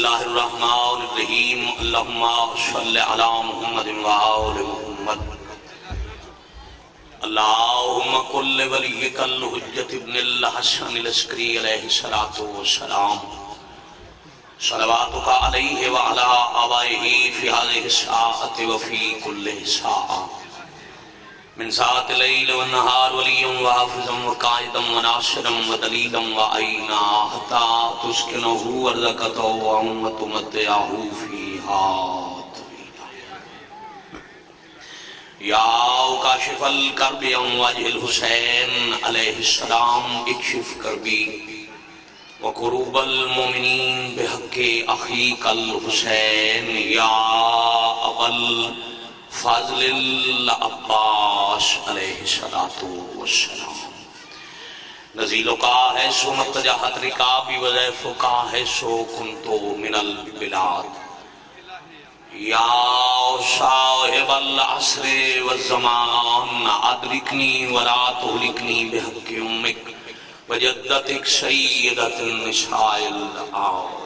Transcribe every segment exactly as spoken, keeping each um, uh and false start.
اللہ الرحمن الرحیم اللہم صلی علی محمد وآل محمد اللہم کل ولیک الحجت ابن الحسن العسکری علیہ السلام صلواتک علیہ وعلا آبائہ فی هذه الساعة وفی کل ساعة من ساعت لیل والنہار ولیا وحافظا وقائدا وناصرا ودلیلا وعینا حتی تسکنہو ارزقتو ومتمتعہو فیہا طویلا یا کاشف الکرب عن وجہ الحسین علیہ السلام اکشف کربی وقروب المومنین بحق اخیق الحسین یا اول فاضل العباس علیہ السلام نزیلو کا ہے سو متجاہت رکابی وزیفو کا ہے سو کنتو من البلاد یا صاحب العصر والزمان ادرکنی ولا تہلکنی بحق امک وجدتک سیدت النساء العالمین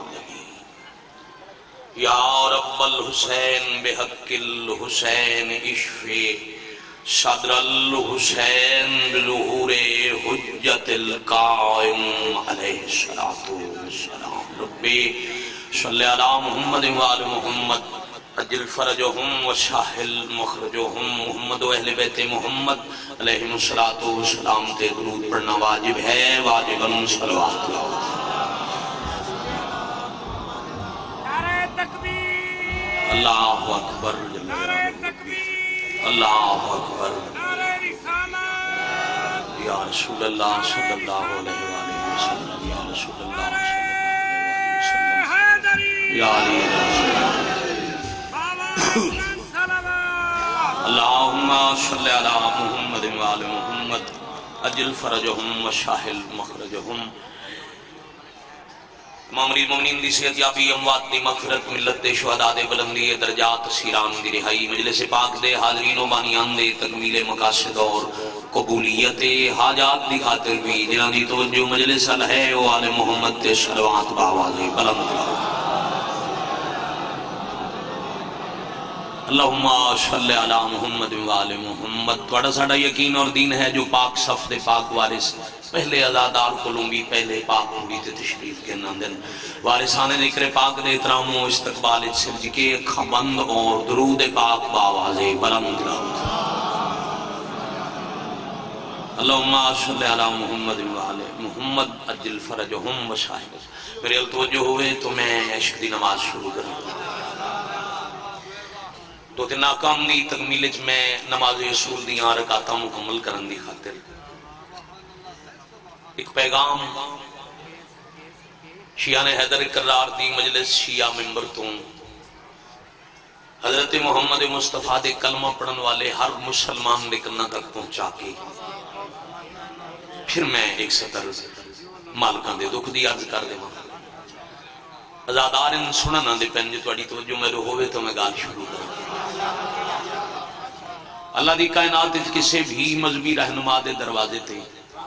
یا رب الحسین بحق الحسین اشفی صدر الحسین بظہور حجت القائم علیہ السلام ربی صلی علی محمد وآل محمد اجل فرجہم وشاہل مخرجہم محمد و اہل بیت محمد علیہ السلام تے درود پڑھنا واجب ہے واجباً صلوات اللہ اللہ اکبر اللہ اکبر یا رسول اللہ صلی اللہ علیہ وآلہ وسلم یا رسول اللہ صلی اللہ علیہ وسلم یا علی اللہم صلی علی محمد وآل محمد اجل فرجہم وشاہل مخرجہم معمری مومنین دی صحت یابی اموات دی مغفرت ملت دے شہداء دے بلندی درجات سیران دی رہائی مجلس پاک دے حاضرین و بانیان دے تکمیل مقاصد اور قبولیت حاجات دی خاطر بھی جنہاں دی توجہ مجلس ہے و آل محمد تے صلوات باوازے بلند اللہم صلی علی محمد و آل محمد توڑا ساڑا یقین اور دین ہے جو پاک صف دے پاک وارث پہلے ازادار کولومبی پہلے پاک کولومبی تے تشریف کے نندن وارثان ذکر پاک دے احترام و استقبال سرج کے خبند اور درود پاک باواز بلند لاؤ اللہم صلی علی محمد و آل محمد اجل فرجہم و شاہد میرے التوجہ ہوئے تو میں عشق دی نماز شروع کروں دو تین ناکام دی تکمیل میں نماز رسول دی آن رکاتا مکمل کرن دی خاطر ایک پیغام شیعہ نے حیدر قرار دی مجلس شیعہ ممبر تو حضرت محمد مصطفیٰ دے کلمہ پڑھن والے ہر مسلمان دے کنہ تک پہنچا کے پھر میں ایک سطر مالکان دے دکھ دی عرض کر دے ماں ازادارن سننا نہ دے پہن جو توڑی توجہ میں رو ہوئے تو میں گال شروع کروں اللہ دی کائنات کسے بھی مذہبی رہنما دے دروازے تھے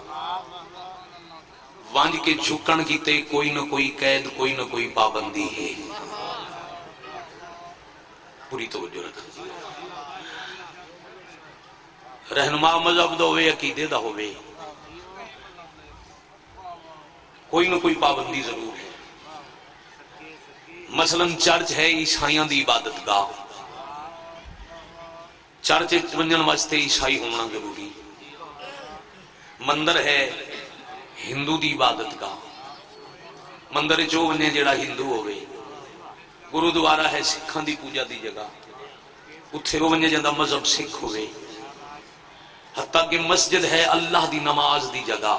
وانج کے جھکن کی تے کوئی نہ کوئی قید کوئی نہ کوئی پابندی ہے پوری توجہ رکھا رہنما مذہب دا ہوئے عقیدے دا ہوئے کوئی نہ کوئی پابندی ضرور ہے مثلا چرچ ہے عیسائیاں دی عبادت گاہ چرچ ونجن واسطے عیسائی ہونا ضروری مندر ہے ہندو دی عبادت کا مندر جو ونجے جڑا ہندو ہوئے گرودوارہ ہے سکھاں دی پوجا دی جگہ اتھے وہ ونجے جندہ مذہب سکھ ہوئے حتیٰ کہ مسجد ہے اللہ دی نماز دی جگہ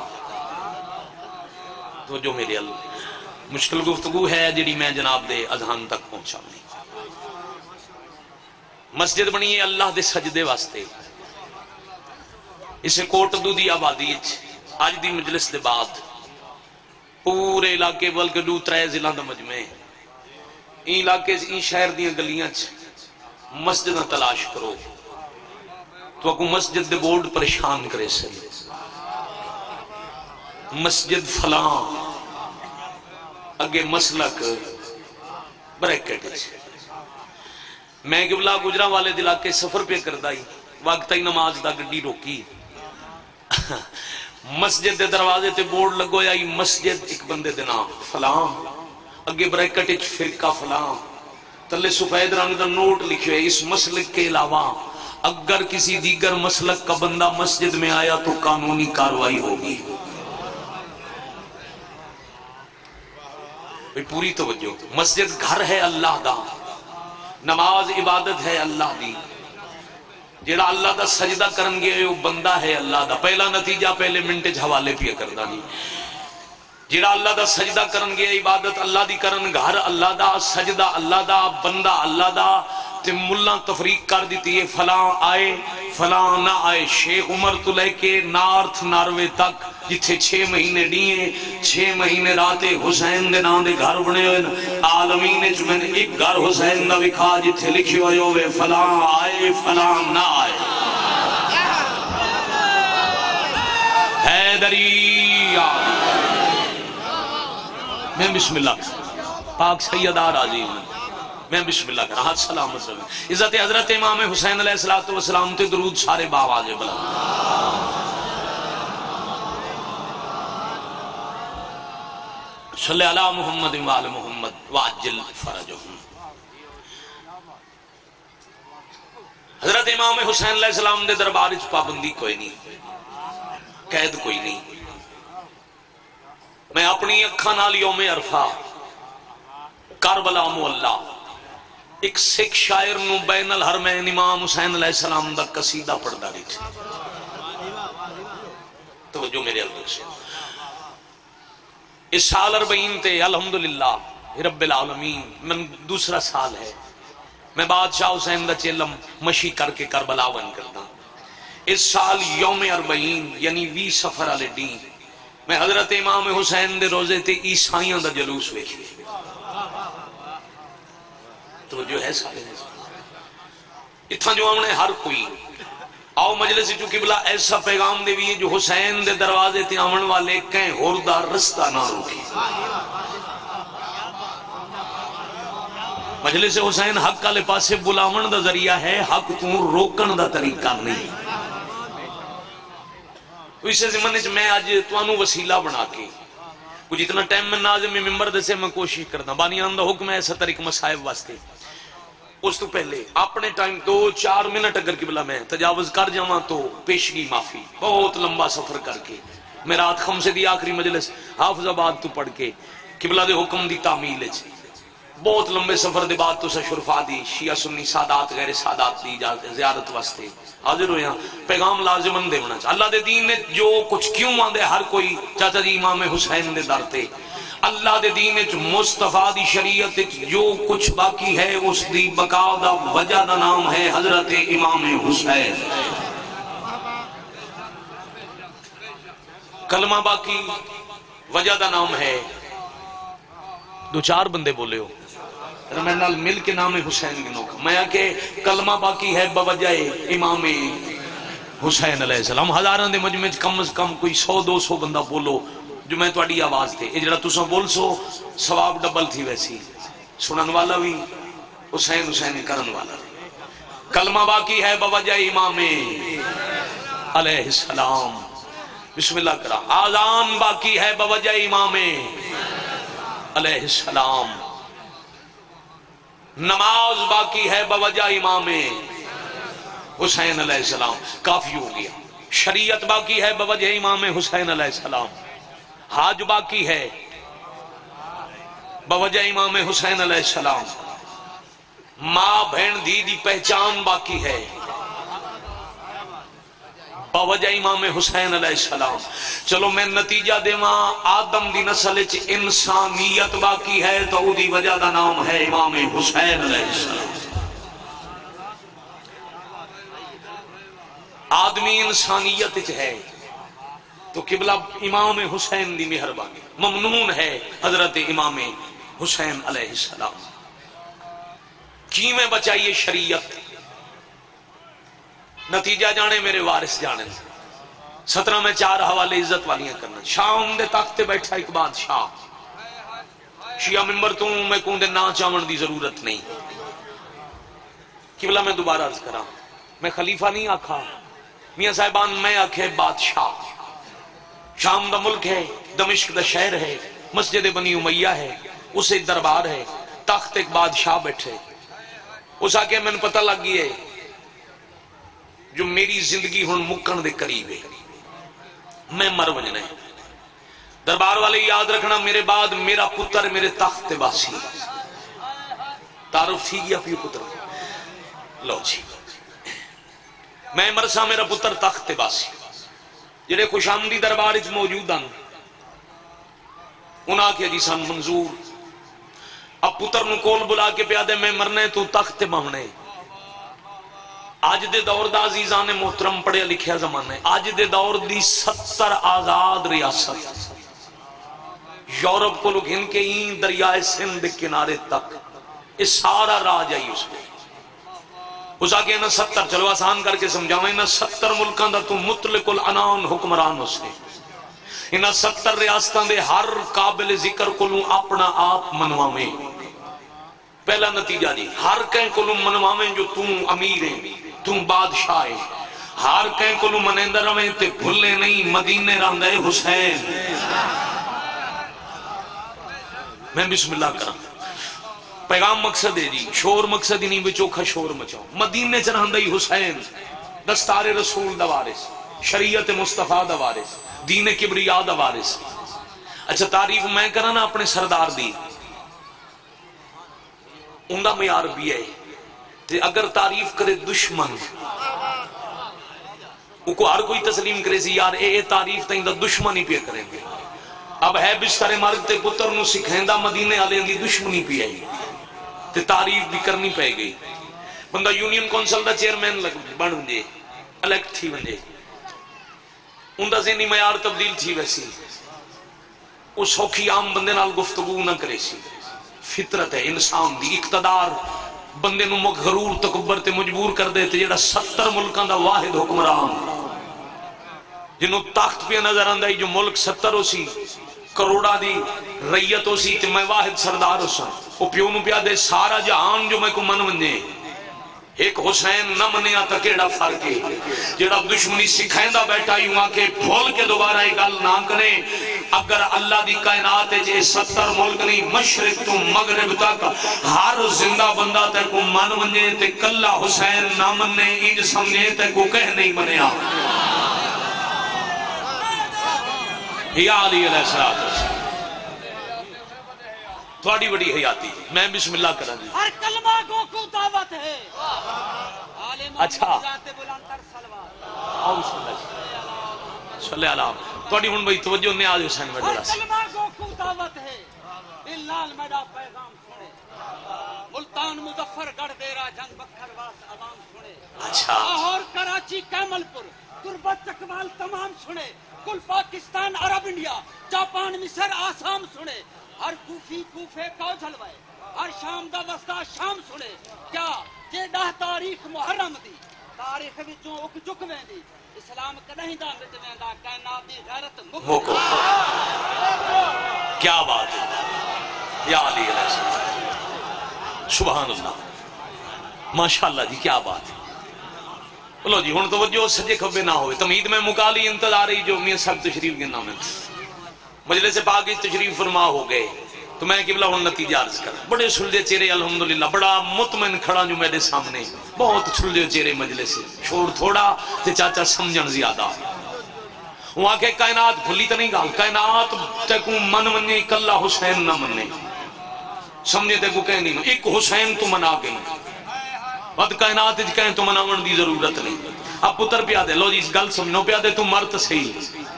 تو جو میرے اللہ مشکل گفتگو ہے جڑی میں جناب دے اذہان تک پہنچا نہیں مسجد بنی ہے اللہ دے سجدے واسطے اسے کوٹ دو دی آبادی آج دی مجلس دے بعد پورے علاقے بلکہ دو ترے ضلع دا مجمع این علاقے این شہر دیاں گلیاں مسجد تلاش کرو تو اکو مسجد دے بورڈ پریشان کرے سے مسجد فلاں اگے مسلک بریکٹ میں قبلہ گجرا والے دل کے سفر پہ کردہ ہی وقت ہی نماز دا گڈی روکی مسجد دے دروازے تے بورڈ لگو یا مسجد ایک بندے دے نام فلاں اگے بریکٹ اچ فرقہ فلاں تلے سفید رنگ دا نوٹ لکھے اس مسلک کے علاوہ اگر کسی دیگر مسلک کا بندہ مسجد میں آیا تو قانونی کاروائی ہوگی. پوری توجہ. مسجد گھر ہے اللہ دا, نماز عبادت ہے اللہ دی. جیڑا اللہ دا سجدہ کرن گے وہ بندہ ہے اللہ دا. پہلا نتیجہ پہلے منٹ حوالے پہ کردہ نہیں. جیڑا اللہ دا سجدہ کرن گے عبادت اللہ دی کرن, گھر اللہ دا, سجدہ اللہ دا, بندہ اللہ دا. تے ملہ تفریق کر دیتی ہے فلاں آئے فلاں نہ آئے. شیخ عمر تو لے کے نارتھ ناروے تک جتھے چھ مہینے دیئے چھ مہینے راتے حسین دے نام دے گھر بنے ہوئے. عالمین جو میں نے ایک گھر حسین دا بکھا جتھے لکھی ہوئے ہوئے فلاں آئے فلاں نہ آئے. حیدری میں بسم اللہ پاک سیدہ راضی ہوں میں بسم اللہ کر ہاتھ سلامت رہے. عزت حضرت امام حسین علیہ السلام تے درود سارے باواز بلند. صلی علی محمد وآل محمد وعجل فرجہم. حضرت امام حسین علیہ السلام دے دربار وچ پابندی کوئی نہیں, قید کوئی نہیں. میں اپنی اکھاں نال یوم عرفہ کربلا مولا ایک سکھ شاعر نو بین الحرمین امام حسین علیہ السلام دا قصیدہ پڑھدا رہی. توجہ میرے اللہ سے. اس سال اربعین تے الحمدللہ رب العالمین من دوسرا سال ہے میں بادشاہ حسین دا چیلم مشی کر کے کربلا ون کرتا. اس سال یوم اربعین یعنی وی سفر والے دن میں حضرت امام حسین دے روزے تے عیسائیاں دا جلوس ویکھیا. تو جو ہے سارے اتھا جو ہم نے ہر کوئی آؤ مجلس چونکہ بلا ایسا پیغام دے بھی جو حسین دے دروازے تے آمن والے کہیں ہوردہ رستہ نہ روکے. مجلس حسین حق والے پاسے بلاون دا ذریعہ ہے, حق تو روکن دا طریقہ نہیں. اسے زمانے سے میں آج توانو وسیلہ بنا کے کچھ اتنا ٹائم میں ناظم ممبر دے سے میں کوشش کرتا بانیان دا حکم ہے ایسا طریق مسائب واسطے. اس تو پہلے اپنے ٹائم دو چار منٹ اگر قبلہ میں تجاوز کر جاواں تو پیشگی معافی. بہت لمبا سفر کر کے میں رات خمسے دی آخری مجلس حافظ آباد تو پڑھ کے قبلہ دے حکم دی تعمیل ہے. بہت لمبے سفر دے بعد تو سے شرفا دی شیعہ سنی سادات غیر سادات دی زیارت واسطے حاضر ہوئے ہیں. پیغام لازمن دے ہونا چاہیے. اللہ دے دین نے جو کچھ کیوں آندے ہر کوئی چاچا جی امام حسین دے درتے. اللہ دے دین نے مصطفیٰ دی شریعت جو کچھ باقی ہے اس دی بقا دا وجہ دا نام ہے حضرت امام حسین. کلمہ باقی وجہ دا نام ہے. دو چار بندے بولے ہو میں نال مل کے نام حسین گنو کا میں کہ کلمہ باقی ہے بوجہ امام حسین علیہ السلام. ہزاران دے مجمع کم از کم کوئی سو دو سو بندہ بولو جو میں توڑی آواز تھے. یہ جڑا تساں بول سو ثواب ڈبل تھی ویسی سنن والا بھی حسین حسین کرن والا. کلمہ باقی ہے بوجہ امام علیہ السلام. بسم اللہ کرا. آذان باقی ہے بوجہ امام علیہ السلام. نماز باقی ہے بوجہ امام حسین علیہ السلام. کافی ہو گیا. شریعت باقی ہے بوجہ امام حسین علیہ السلام. حاج باقی ہے بوجہ امام حسین علیہ السلام. ماں بہن دی دی پہچان باقی ہے بوجہ امام حسین علیہ السلام. چلو میں نتیجہ دے ماں آدم دی نسل چ انسانیت باقی ہے تو دی وجہ دا نام ہے امام حسین علیہ السلام. آدمی انسانیت چ ہے تو قبلہ امام حسین دی مہربانی ممنون ہے حضرت امام حسین علیہ السلام. کی میں بچائیے شریعت نتیجہ جانے میرے وارث جانے. سترہ میں چار حوالے عزت والیاں کرنا. شام دے تخت بیٹھا ایک بادشاہ شیعہ ممبر تو میں کون دے نا چاون دی ضرورت نہیں. قبلہ میں دوبارہ عرض کرا میں خلیفہ نہیں آکھا میاں صاحبان میں آکھے بادشاہ. شام دا ملک ہے دمشق دا شہر ہے مسجد بنی امیہ ہے اسے دربار ہے تخت ایک بادشاہ بیٹھے. اس آکے میں نے پتہ لگ گئی ہے جو میری زندگی ہن مکن دے قریب ہے میں مر وجنا ہے. دربار والے یاد رکھنا میرے بعد میرا پتر میرے تخت باسی. تعارف تھی گیا پیو پتر لو جی میں مرسا میرا پتر تخت باسی. جڑے خوشامدی دربار وچ موجود ہیں انہاں کے جی سن منظور. اب پتر نو کول بلا کے پیا دے میں مرنے تو تخت مامنے. آج دے دور دا عزیزان محترم پڑھے لکھیا زمانے آج دے دور دی ستر آزاد ریاست یورپ کو لوگ ان کے این دریائے سندھ کنارے تک اس سارا راج آئی اس کو. اس آگے انہا ستر چلو آسان کر کے سمجھاؤں انہا ستر ملکان دا تو مطلق العنان حکمران ہو سے. انہا ستر ریاستان دے ہر قابل ذکر کو لوں اپنا آپ منواویں. پہلا نتیجہ جی ہر کہیں کو لوں منواویں جو تم امیر ہیں تم بادشاہ ہیں. ہر کہیں کو لوں منیندر رویں تے بھلے نہیں مدینے راندے حسین. میں بسم اللہ کرا پیغام مقصد ہے جی شور مقصد ہی نہیں بچوکھا شور مچاؤ. مدینے چرہندہی حسین دستار رسول دا وارث شریعت مصطفیٰ دا وارث دین کبریا دا وارث. اچھا تعریف میں کرنا اپنے سردار دی اندہ معیار بھی ہے کہ اگر تعریف کرے دشمن وہ کو ہر کوئی تسلیم کرے سی یار اے اے تعریف تا اندہ دشمن ہی پہ کریں گے. اب ہے بستر مرگ تے پتر نو سکھیندہ مدینے آلے اندی دشمنی پہ آئی تے تعریف بھی کرنی پہ گئی. بندہ یونین کونسل دا چیئرمین لگ بن دے الیکٹ تھی بندے اندہ ذہنی معیار تبدیل تھی ویسی اس سوکھی عام بندے نال گفتگو نہ کرے سی. فطرت ہے انسان دی اقتدار بندے نو مغرور تکبر تے مجبور کر دے تے جڑا ستر ملکان دا واحد حکمران جنہوں تخت پہ نظر آندہ جو ملک ستر ہو سی کروڑا دی ریت ہو سی تے میں واحد سردار ہو سا وہ پیونو پیا دے سارا جہان جو میں کو من منجے ایک حسین نہ منیا تا کیڑا فرق ہے. جڑا دشمنی سکھائندہ بیٹھا یوں آکے بھول کے دوبارہ ایک گل نہ کرے. اگر اللہ دی کائنات جے ستر ملک نہیں مشرق تو مغرب تک ہر زندہ بندہ تے کو من منجے تے کلا حسین نہ مننے انج سمجھے تے کو کہہ نہیں منیا. یا علی علیہ السلام تھوڑی بڑی حیاتی میں بسم اللہ کرا دی ہر کلمہ کو کو دعوت ہے. اچھا صلی اللہ تھوڑی ہن بھئی توجہ نیاز حسین میں ہر جڑا سی کلمہ کو کو دعوت ہے. بلال میڈا پیغام سنے ملتان مظفر گڑھ دیرا جنگ بکھر واس عوام سنے. اچھا لاہور کراچی کیمل پور تربت چکوال تمام سنے. کل پاکستان عرب انڈیا جاپان مصر آسام سنے. ہر کوفی کوفے کو جھلوائے ہر شام دا وسطہ شام سنے. کیا جے ڈاہ تاریخ محرم دی تاریخ وچوں اک جک ویندی اسلام کدہیں دا مٹ ویندا کائنات دی غیرت موقع کیا بات ہے یا علی علیہ السلام سبحان اللہ ماشاءاللہ جی کیا بات ہے. لو جی ہن توجہ سجے کھبے نہ ہوئے تمہید میں مکالی انتظاری جو میاں صاحب تشریف کے نام ہے مجلس پاک کی تشریف فرما ہو گئے تو میں قبلہ ہن نتیجہ عرض کر بڑے سلجھے چہرے الحمدللہ بڑا مطمئن کھڑا جو میرے سامنے بہت سلجھے چہرے مجلس شور تھوڑا تے چاچا سمجھن زیادہ وہاں کے کائنات بھلی تو نہیں گال کائنات تے کو من مننے کلا حسین نہ مننے سمجھے تے کو کہہ نہیں ایک حسین تو منا گئی بد کائنات اج کہیں تو مناون دی ضرورت نہیں. اب پتر پیا دے لو جی اس گل سمجھو پیا دے تو مرت صحیح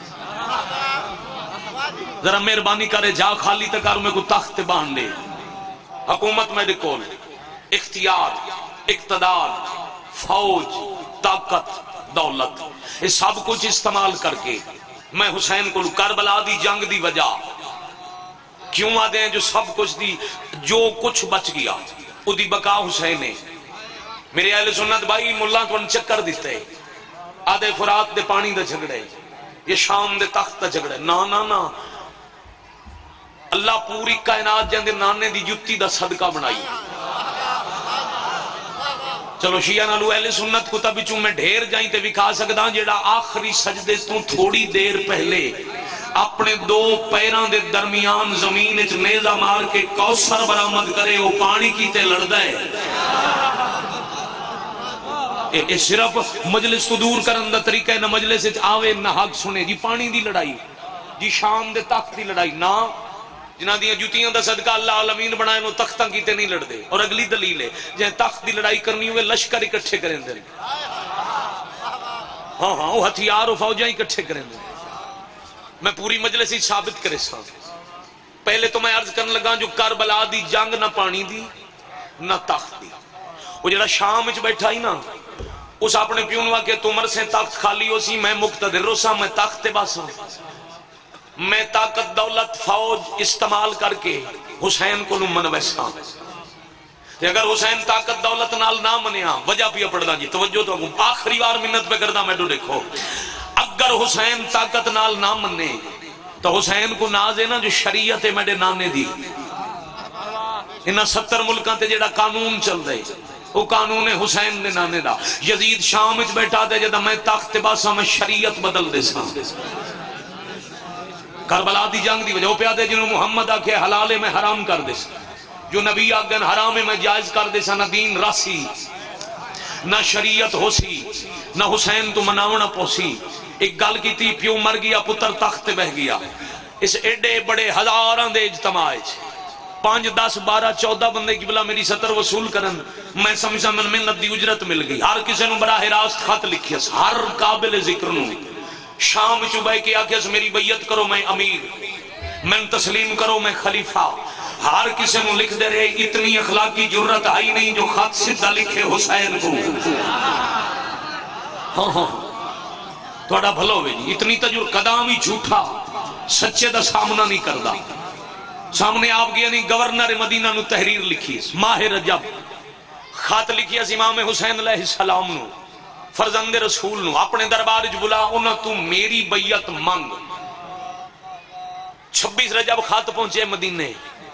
ذرا مہربانی کرے جا خالی تکار میں کو تخت باندھ دے. حکومت میں دیکھو اختیار اقتدار فوج طاقت دولت یہ سب کچھ استعمال کر کے میں حسین کو کربلا دی جنگ دی وجہ کیوں آدھے ہیں جو سب کچھ دی جو کچھ بچ گیا او دی بقا حسین ہے. میرے اہل سنت بھائی ملہ کو چکر دیتے آدھے فرات دے پانی دے جھگڑے یہ شام دے تخت دے جھگڑے نا نا نا اللہ پوری کائنات جاندے نانے دی جتی دا صدقہ بنائی. چلو شیعہ نالو اہل سنت کو تب چوں میں ڈھیر جائیں تے وکھا سکدا جیڑا آخری سجدے تو تھوڑی دیر پہلے اپنے دو پیران دے درمیان زمین اچ نیزہ مار کے کوثر برآمد کرے وہ پانی کی تے لڑدا ہے. اے صرف مجلس تو دور کرن دا طریقہ ہے. نہ مجلس اچ آوے نہ حق سنے جی پانی دی لڑائی جی شام دے تخت دی لڑائی نہ جنہ دیاں جوتیاں دا صدقہ اللہ عالمین بنائے نو تختاں کیتے نہیں لڑ دے. اور اگلی دلیل ہے جہاں تخت دی لڑائی کرنی ہوئے لشکر اکٹھے کریں دے. ہاں ہاں وہ ہتھیار و فوجاں اکٹھے کریں دے. میں پوری مجلس ہی ثابت کرے سا. پہلے تو میں عرض کرنے لگا جو کربلا دی جنگ نہ پانی دی نہ تخت دی. وہ جڑا شام وچ بیٹھا ہی نا اس اپنے پیونوا کے تمر سے تخت خالی ہو سی میں مقتدر روسا میں تخت باسا میں طاقت دولت فوج استعمال کر کے حسین کو نمن ویسا. اگر حسین طاقت دولت نال نہ منیا وجہ پیا پڑھنا جی توجہ تو آخری بار منت پہ کردہ میں تو دیکھو اگر حسین طاقت نال نہ مننے تو حسین کو ناز ہے نا جو شریعت میرے نانے دی انہاں ستر ملکاں تے جیڑا قانون چل دے وہ قانون حسین دے نانے دا. یزید شام وچ بیٹھا دے جدا میں تخت باسا میں شریعت بدل دے سا. کربلا دی جنگ دی وجہ وہ پیادے جنہوں محمد آکے حلال میں حرام کر دے سا جو نبی آگن حرام میں جائز کر دے سا. نہ دین راسی نہ شریعت ہو سی نہ حسین تو مناونا پوسی. ایک گل کی تھی پیو مر گیا پتر تخت بہ گیا. اس ایڈے بڑے ہزاران دے اجتماع پانچ دس بارہ چودہ بندے کی بلا میری ستر وصول کرن میں سمجھا من منت دی اجرت مل گئی. ہر کسی نو براہ راست خط لکھیا ہر قابل ذکر نو شام چوبے کے آکے میری بیعت کرو میں امیر من تسلیم کرو میں خلیفہ. ہر کسی نو لکھ دے رہے اتنی اخلاقی جرت آئی نہیں جو خط سدھا لکھے حسین کو. ہاں ہاں توڑا بھلو ہوئے جی اتنی تجر قدام ہی جھوٹا سچے دا سامنا نہیں کردہ. سامنے آپ گیا نہیں گورنر مدینہ نو تحریر لکھی ماہ رجب خط لکھی اس امام حسین علیہ السلام نو فرزند رسول نو اپنے دربار جو بلا انہاں تو میری بیعت مانگ. چھبیس رجب خط پہنچے مدینے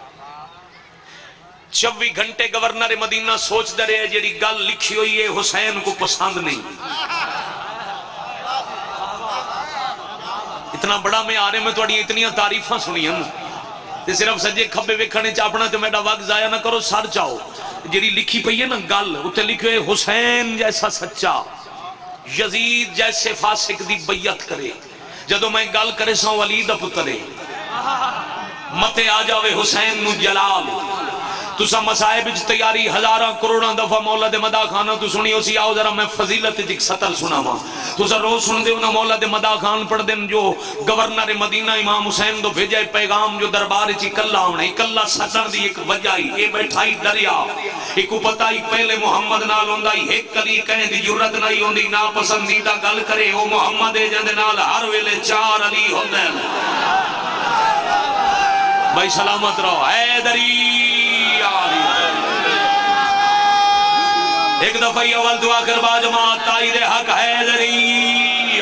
چوبی گھنٹے گورنر مدینہ سوچ دے رہے جیڑی گل لکھی ہوئی ہے حسین کو پسند نہیں. اتنا بڑا میں آ رہے میں توڑی اتنی تعریفاں سنی ہیں تے صرف سجے کھبے ویکھنے چاپنا تے میڈا وقت ضائع نہ کرو سر چاہو. جیڑی لکھی پئی ہے نا گل اتے لکھے حسین جیسا سچا یزید جیسے فاسق دی بیعت کرے. جدو میں گل کرے سا ولی دا پترے متے آ جاوے حسین نو جلال. تو سا مسائب اچ تیاری ہزاراں کروڑاں دفعہ مولا دے مداح خانہ تو سنی ہو سی آؤ ذرا میں فضیلت جک سطر سنا ماں. تو سا روز سن دے انہا مولا دے مداح خان پڑھ دیں جو گورنر مدینہ امام حسین دو بھیجے پیغام جو دربار چی کلا ہونے کلا سطر دی ایک وجائی اے بیٹھائی دریا ایک پتائی پہلے محمد نال ہوندائی ایک کلی کہیں دی جرت نہیں ہوندی نا پسندیدہ گل کرے او محمد جند نال ہر ویلے چار علی ہوندے. بھائی سلامت رہو اے دری ایک دفعہ اول دعا کر با جماعت تائید حق حیدری.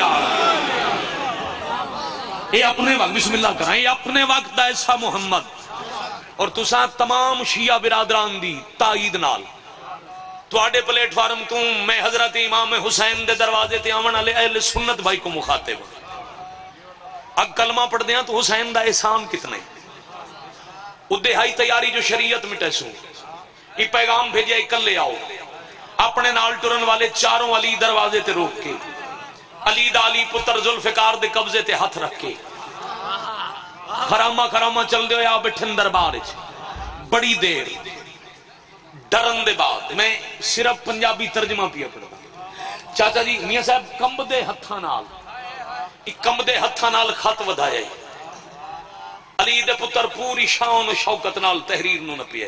یہ اپنے وقت بسم اللہ کریں یہ اپنے وقت ایسا محمد اور تساں تمام شیعہ برادران دی تائید نال تواڈے پلیٹ فارم تو میں حضرت امام حسین دے دروازے تے آمن والے اہل سنت بھائی کو مخاطب اب کلمہ پڑھ دیاں تو حسین دا احسان کتنے ادھائی تیاری جو شریعت مٹے سو یہ پیغام بھیجے اکلے آؤ اپنے نال ٹرن والے چاروں علی دروازے تے روک کے علی دا علی پتر ذوالفقار دے قبضے تے ہاتھ رکھ کے خرامہ خرامہ چل دے یا بٹھن دربار بڑی دیر ڈرن دے بعد میں صرف پنجابی ترجمہ پیا پڑھا. چاچا جی میاں صاحب کمب دے ہتھاں نال ایک کمب دے ہتھاں نال خط ودھایا علی دے پتر پوری شان و شوکت نال تحریر نو نپیا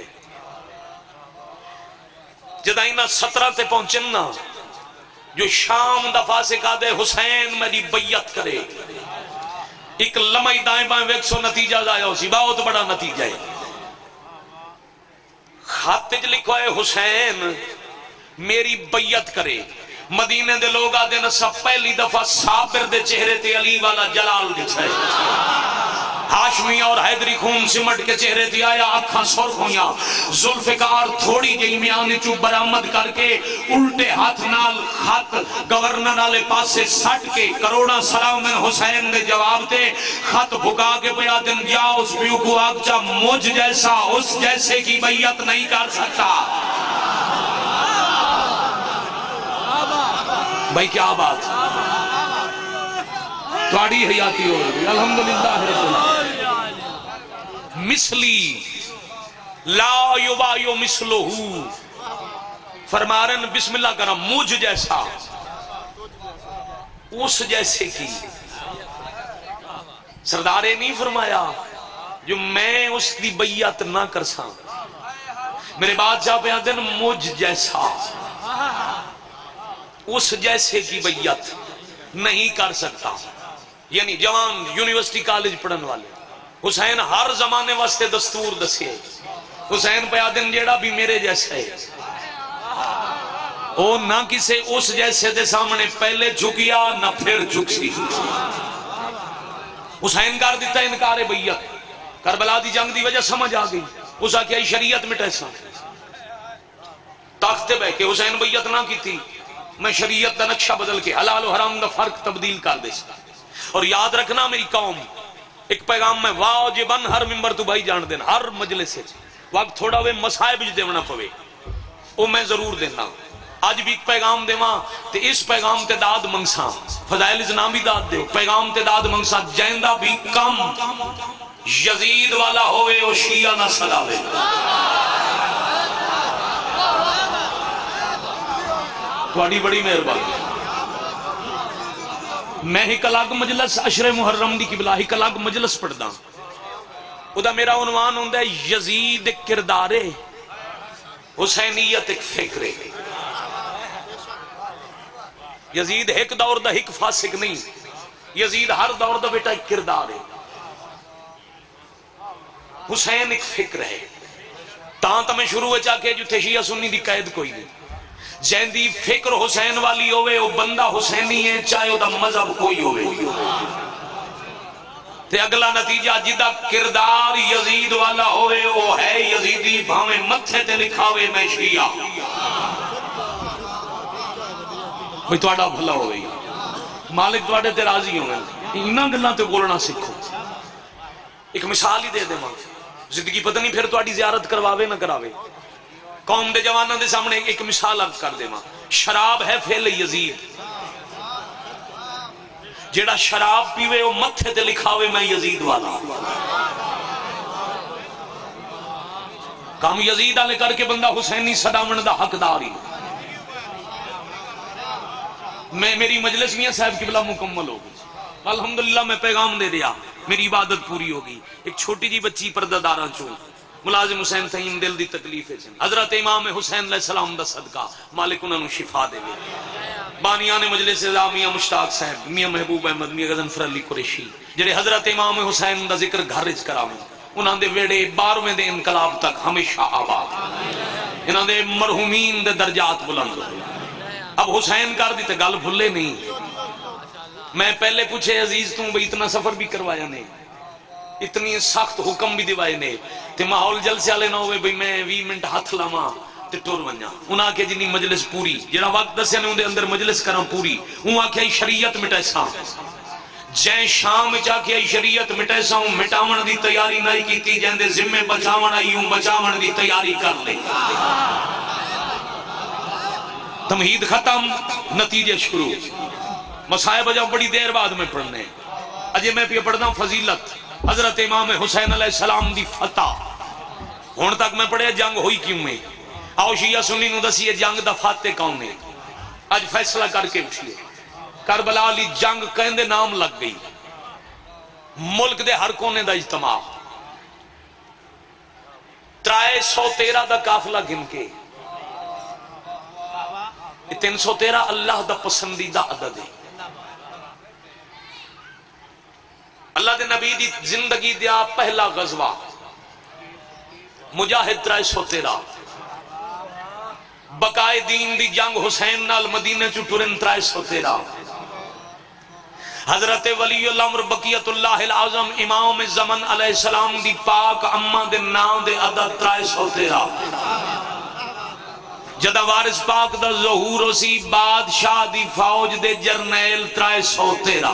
جدائینا سترہ تے پہنچن نا جو شام دفعہ سے کہا دے حسین میری بیعت کرے ایک لمحی دائیں بائیں ویک سو نتیجہ جایا ہو سی بہت بڑا نتیجہ ہے. خاتج لکھو ہے حسین میری بیعت کرے. مدینے دے لوگ آدھے نسا پہلی دفعہ صابر دے چہرے تے علی والا جلال دکھائے ہاشمی اور حیدری خون سمٹ کے چہرے تے آیا، آنکھاں سرخ ہویاں، ذوالفقار تھوڑی جئی میان چو برآمد کر کے الٹے ہاتھ نال خط گورنر والے پاسے سٹ کے کروڑا سلام میں حسین دے جواب تے خط بھگا کے پیا دن جا اس پیو کو آگچا مجھ جیسا اس جیسے کی بیعت نہیں کر سکتا۔ بھائی کیا بات توڑی حیاتی ہو رہی الحمدللہ رب العالمین۔ مثلی لا یبایو مثلہو، فرمارن بسم اللہ کرم مجھ جیسا اس جیسے کی، سردارے نہیں فرمایا جو میں اس کی بیعت نہ کر سا، میرے بادشاہ پہ آدھن مجھ جیسا اس جیسے کی بیعت نہیں کر سکتا۔ یعنی جوان یونیورسٹی کالج پڑھن والے حسین ہر زمانے واسطے دستور دسے، حسین پہ آدھن جیڑا بھی میرے جیسا ہے او نہ کسے اس جیسے دے سامنے پہلے جھکیا نہ پھر جھکسی۔ حسین کر دیتا انکار بیعت، کربلا دی جنگ دی وجہ سمجھ آ گئی، اس آ کیا شریعت مٹے سا تاکتے بے کہ حسین بیعت نہ کی تھی، میں شریعت دا نقشہ بدل کے حلال و حرام دا فرق تبدیل کر دے سکتا۔ اور یاد رکھنا میری قوم، ایک پیغام میں واجباً ہر ممبر تو بھائی جان دینا، ہر مجلس سے وقت تھوڑا ہوئے مسائب جو دیونا پوے وہ میں ضرور دینا۔ آج بھی ایک پیغام دیواں تے اس پیغام تے داد منگساں، فضائل ازنام بھی داد دیو، پیغام تے داد منگساں، جائندہ بھی کم یزید والا ہوئے او شیعہ نہ صلاوے۔ تھوڑی بڑی مہربانی۔ میں ہی کلاگ مجلس عشر محرم دی قبلہ ہی کلاگ مجلس پڑھدا، او دا میرا عنوان ہوندہ ہے یزید ایک کردارے، حسینیت ایک فکرے۔ یزید ایک دور دا ایک فاسق نہیں، یزید ہر دور دا بیٹا ایک کردار ہے، حسین ایک فکر ہے۔ تاں تا میں شروع ہے چاہ کے جو تھے شیعہ سنی دی قید کوئی نہیں، جیندی فکر حسین والی ہوئے وہ بندہ حسینی ہے چاہے وہ دا مذہب کوئی ہوئے۔ تے اگلا نتیجہ جدہ کردار یزید والا ہوئے وہ ہے یزیدی، بھامے متھے تے لکھاوے میں شیعہ۔ کوئی توڑا بھلا ہوئے مالک توڑے تے راضی ہوئے، انہاں گلہ تے بولنا سکھو۔ ایک مثال ہی دے دے ماں، زندگی پتہ نہیں پھر توڑی زیارت کرواوے نہ کراوے۔ قوم دے جوانہ دے سامنے ایک مثال عرض کر دے ماں، شراب ہے فعل یزید، جیڑا شراب پیوے وہ متھے تے لکھاوے میں یزید والا۔ کام یزید آلے کر کے بندہ حسینی صدامن دا حق داری۔ میں میری مجلس میاں صاحب کی بلا مکمل ہو گئی، الحمدللہ میں پیغام دے دیا، میری عبادت پوری ہوگی۔ ایک چھوٹی جی بچی پردہ داراں چون ملازم حسین تھیم دل دی تکلیف ہے، حضرت امام حسین علیہ السلام دا صدقہ مالک انہوں شفا دے گے۔ بانیان مجلس اعلیٰ میاں مشتاق صاحب، میاں محبوب احمد، میاں غضنفر علی قریشی جڑے حضرت امام حسین دا ذکر گھر وچ کراویں، انہاں دے ویڑے بارہویں دے انقلاب تک ہمیشہ آباد، انہاں دے مرحومین دے درجات بلند۔ اب حسین کر دی تے گل بھلے نہیں۔ میں پہلے پوچھے عزیز توں بھی اتنا سفر بھی کروایا نہیں، اتنی سخت حکم بھی دیوائے نے تے ماحول جلسے والے نہ ہوئے بھئی میں وی منٹ ہاتھ لاواں تے ٹر ونجا۔ انہاں کے جنی مجلس پوری جڑا وقت دسے نے اندے اندر مجلس کراں پوری، انہاں کے شریعت مٹے سا جے شام چا کے شریعت مٹے سا مٹاون دی تیاری نہیں کیتی، جیندے ذمے بچاون آئیوں بچاون دی تیاری کر لے۔ تمہید ختم، نتیجے شروع۔ مسائب جب بڑی دیر بعد میں پڑھنے، اجے میں پڑھنا فضیلت حضرت امام حسین علیہ السلام دی فتح۔ ہون تک میں پڑھے جنگ ہوئی کیوں میں، آؤ شیعہ سنی نو دسیے جنگ دا فاتح کون ہے۔ آج فیصلہ کر کے اٹھئے، کربلا علی جنگ کہندے نام لگ گئی، ملک دے ہر کونے دا اجتماع، ترائے سو تیرہ دا قافلہ گن کے، تین سو تیرہ اللہ دا پسندیدہ عدد ہے۔ اللہ دے نبی دی زندگی دیا پہلا غزوہ مجاہد ترائے سو تیرہ، بقائے دین دی جنگ حسین نال مدینہ چو ٹرن ترائے سو تیرہ، حضرت ولی الامر بقیت اللہ العظم امام زمن علیہ السلام دی پاک اما دے نام دے عدد ترائے سو تیرہ جدہ وارث پاک دا ظہور اسی بادشاہ دی فوج دے جرنیل ترائے سو تیرہ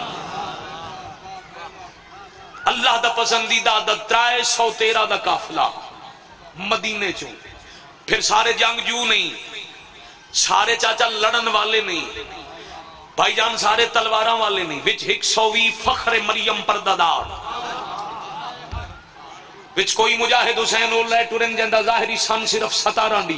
اللہ دا پسندیدہ عدد ترائے سو تیرہ دا قافلہ مدینے چوں پھر سارے جنگ جو نہیں سارے چاچا لڑن والے نہیں بھائی جان سارے تلواراں والے نہیں وچ ایک سووی فخر مریم پردادار وچ کوئی مجاہد حسین اللہ ٹورن جندہ ظاہری سن صرف ستارہ دی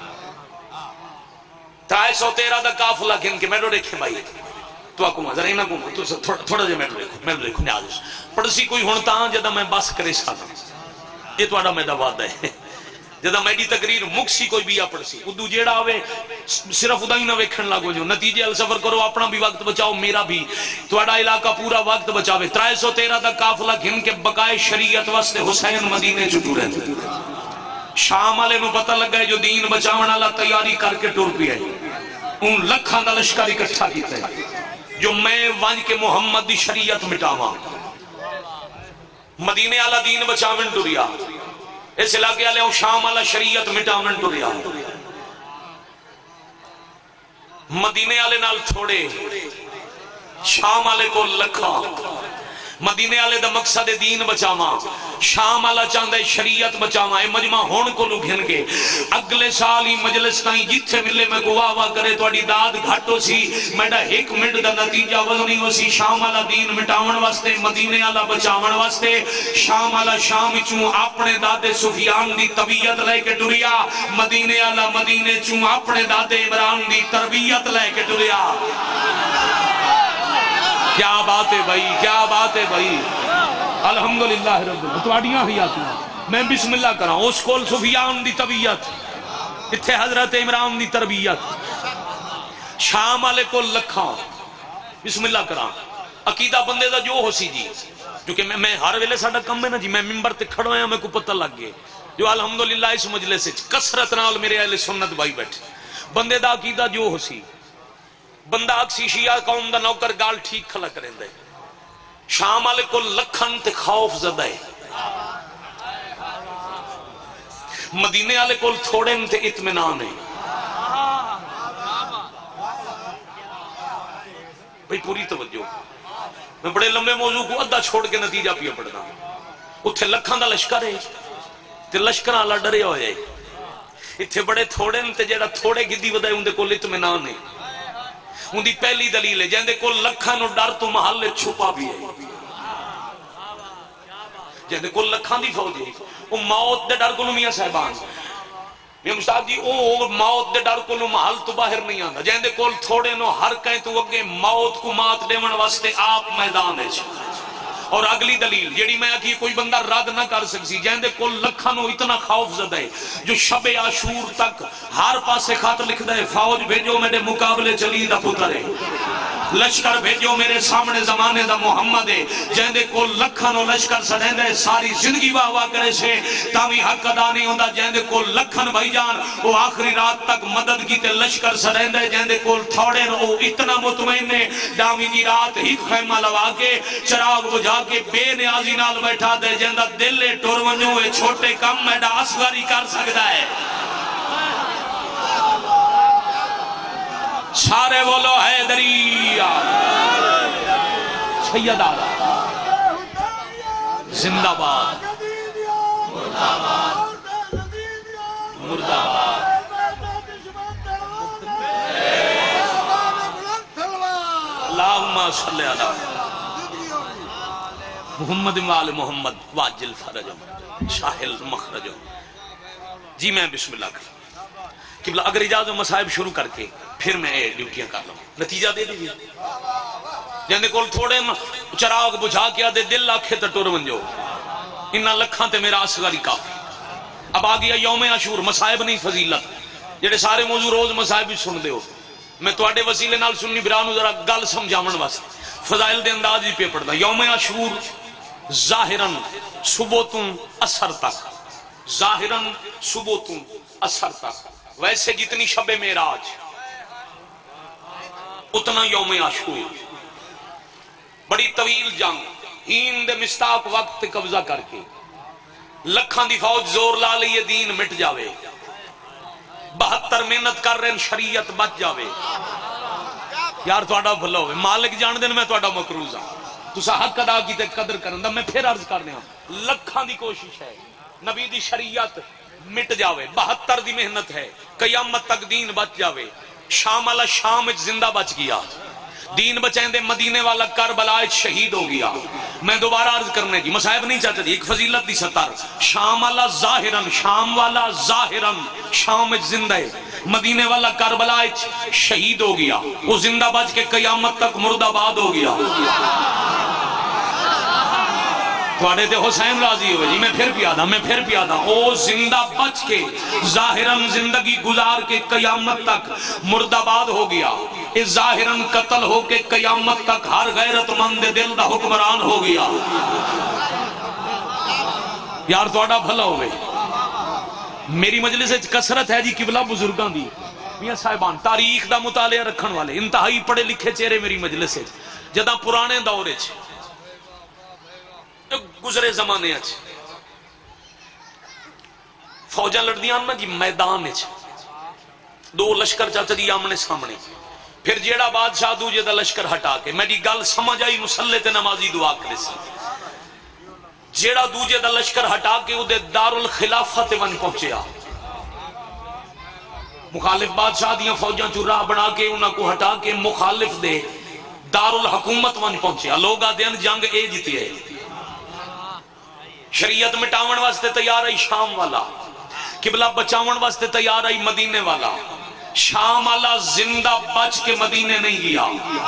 ترائے سو تیرہ دا قافلہ گن کے میڈو دیکھیں بھائی تو آکو ماں ذرا ہی نہ کہوں تو تھوڑا جا میڈو دیکھو میڈو دیکھو نیاز پڑسی کوئی ہونتا ہاں جدہ میں بس کرے ساتا یہ تو آڑا میڈا وعدہ ہے جدہ میڈی تقریر مکسی کوئی بھی آ پڑسی ادو جیڑا ہوئے صرف ادھا ہی نہ ویکھن لگو جو نتیجے السفر کرو اپنا بھی وقت بچاؤ میرا بھی تو آڑا علاقہ پورا وقت بچاوے ترائے سو تیرہ دا قافلہ گھن کے بقائے شریعت واسطے حسین مدینے چھٹو رہتے شام والے نو پتہ لگ گئے جو دین بچاون والا تیاری کر کے ٹر پی آئی ان لکھاں دا لشکر اکٹھا کیتا ہے جو میں ونج کے محمد دی شریعت مٹاواں مدینے والا دین بچاون ٹریا اس علاقے والے شام والا شریعت مٹاون ٹریا مدینے والے نال تھوڑے شام والے کو لکھا مدینے والے دا مقصد دین بچاواں شام والا چاہندا ہے شریعت بچاواں اے مجمع ہون کو لو گھن کے اگلے سال ہی مجلس تائیں جتھے ملے میں کو واہ واہ کرے تواڈی داد گھٹ ہو سی میڈا ایک منٹ دا نتیجہ وزنی ہو سی شام والا دین مٹاون واسطے مدینے والا بچاون واسطے شام والا شام چوں اپنے دادے سفیان دی طبیعت لے کے ٹریا مدینے والا مدینے چوں اپنے دادے عمران دی تربیت لے کے ٹریا کیا بات ہے بھائی کیا بات ہے بھائی الحمدللہ رب العالمین تو آڑیاں ہی آتی ہیں میں بسم اللہ کراں اس کول سفیان دی طبیعت اتھے حضرت عمران دی تربیت شام والے کو لکھاں بسم اللہ کراں عقیدہ بندے دا جو ہو سی جی کیونکہ میں, میں ہر ویلے ساڈا کم ہے نا جی میں ممبر تے کھڑا ہوں میں کو پتہ لگ گئے جو الحمدللہ اس مجلس وچ کثرت نال میرے اہل سنت بھائی بیٹھے بندے دا عقیدہ جو ہو سی بندہ اکسی شیعہ قوم دا نوکر گال ٹھیک کھلا کریں دے شام والے کو لکھن تے خوف زدہ ہے مدینے والے کو تھوڑے تے اطمینان ہے بھئی پوری توجہ میں بڑے لمبے موضوع کو ادھا چھوڑ کے نتیجہ پیا پڑھنا اتھے لکھان دا لشکر ہے تے لشکر آلہ ڈرے ہوئے اتھے بڑے تھوڑے تے جیڑا تھوڑے گدی ودائے ان دے کو اطمینان ہے ان دی پہلی دلیل ہے جہندے کو لکھان اور ڈر تو محل چھپا بھی ہے جہندے کو لکھان دی فوج ہے وہ موت دے ڈر کو میاں صاحبان میاں مشتاق جی او موت دے ڈر کو محل تو باہر نہیں آندا جہندے کو تھوڑے نو ہر کہیں تو اگے موت کو مات دیون واسطے آپ میدان ہے اور اگلی دلیل جیڑی میں آکی کوئی بندہ رد نہ کر سکسی جہندے کو لکھانو اتنا خوف زدہ ہے جو شب عاشور تک ہر پاسے خط لکھ دے فوج بھیجو میرے مقابلے چلی دا پتر ہے لشکر بھیجو میرے سامنے زمانے دا محمد ہے جہندے کو لکھانو لشکر سڑیں دے ساری زندگی واہ واہ کرے سے تاوی حق ادا نہیں ہوندہ جہندے کو لکھن بھائی جان وہ آخری رات تک مدد کی تے لشکر سڑیں دے جہندے کو تھوڑے وہ اتنا مطمئن نے داوی دی رات ہی خیمہ لوا کے چراغ بجھا کہ بے نیازی نال بیٹھا دے جہندہ دلے ٹور ونجو اے چھوٹے کم میڈا اصغری کر سکتا ہے سارے بولو حیدری سید آدھا زندہ باد مردہ باد اللہم صلی اللہ محمد وآل محمد واجل فرجم شاہل مخرجم جی میں بسم اللہ کروں قبلہ اگر اجازت و مصائب شروع کر کے پھر میں اے ڈیوٹیاں کر لوں نتیجہ دے دیجئے جہندے کول تھوڑے چراغ بجھا کیا دے دل آکھے تٹور منجو انہا لکھاں تے میرا اصغری کافی اب آگیا یوم عاشور مصائب نہیں فضیلت جڑے سارے موضوع روز مصائب بھی سن دے ہو میں تو آڑے وسیلے نال سننی برانو ذرا گل سمجھامن واسطے فضائل دے انداز بھی پہ پڑھنا یوم عاشور ظاہراً صبحتوں اثر تک ظاہراً صبحتوں اثر تک ویسے جتنی شب معراج اتنا یوم عاشور بڑی طویل جنگ، ہین دے مستاق وقت قبضہ کر کے لکھاں دی فوج زور لا لئیے دین مٹ جاوے، بہتر محنت کر رہے ہیں شریعت بچ جاوے۔ یار تھوڑا بھلا ہوئے، مالک جان دن میں تھوڑا مکروز ہوں، تسا حق ادا کی تے قدر کرن دا۔ میں پھر عرض کرنے ہوں، لکھاں دی کوشش ہے نبی دی شریعت مٹ جاوے، بہتر دی محنت ہے قیامت تک دین بچ جاوے۔ شام والا شام زندہ بچ گیا، دین بچائیں دے مدینے والا کربلا شہید ہو گیا۔ میں دوبارہ عرض کرنے کی مصائب نہیں چاہتا جی، ایک فضیلت دی سطر، شام والا ظاہرن، شام والا ظاہرن شام زندہ ہے، مدینے والا کربلا شہید ہو گیا، وہ زندہ بچ کے قیامت تک مرد آباد ہو گیا۔ تھوڑے تے حسین راضی ہوئے جی، میں پھر پیادا میں پھر پیادا او زندہ بچ کے ظاہراً زندگی گزار کے قیامت تک مرد آباد ہو گیا، اس ظاہراً قتل ہو کے قیامت تک ہر غیرت مند دل دا حکمران ہو گیا۔ یار تھوڑا بھلا ہوئے، میری مجلس کثرت ہے جی قبلہ بزرگاں دی، میاں صاحبان تاریخ دا مطالعہ رکھن والے انتہائی پڑھے لکھے چہرے میری مجلس ہے، جدہ پرانے دورے چھے گزرے زمانے اچھ فوجاں لڑدیاں نا جی میدان اچھ دو لشکر چاہتا دی آمنے سامنے، پھر جیڑا بادشاہ دو جیدہ لشکر ہٹا کے، میری گل سمجھ آئی مسلح تے نمازی دعا کرے سی، جیڑا دو جیدہ لشکر ہٹا کے ادھے دارالخلافت ون پہنچیا، مخالف بادشاہ دیاں فوجاں چورا بنا کے انہاں کو ہٹا کے مخالف دے دارالحکومت ون پہنچیا، لوگا دین جنگ اے جیتی ہے، شریعت مٹاون واسطے تیار آئی شام والا، قبلہ بچاون واسطے تیار آئی مدینے والا، شام والا زندہ بچ کے مدینے نہیں گیا۔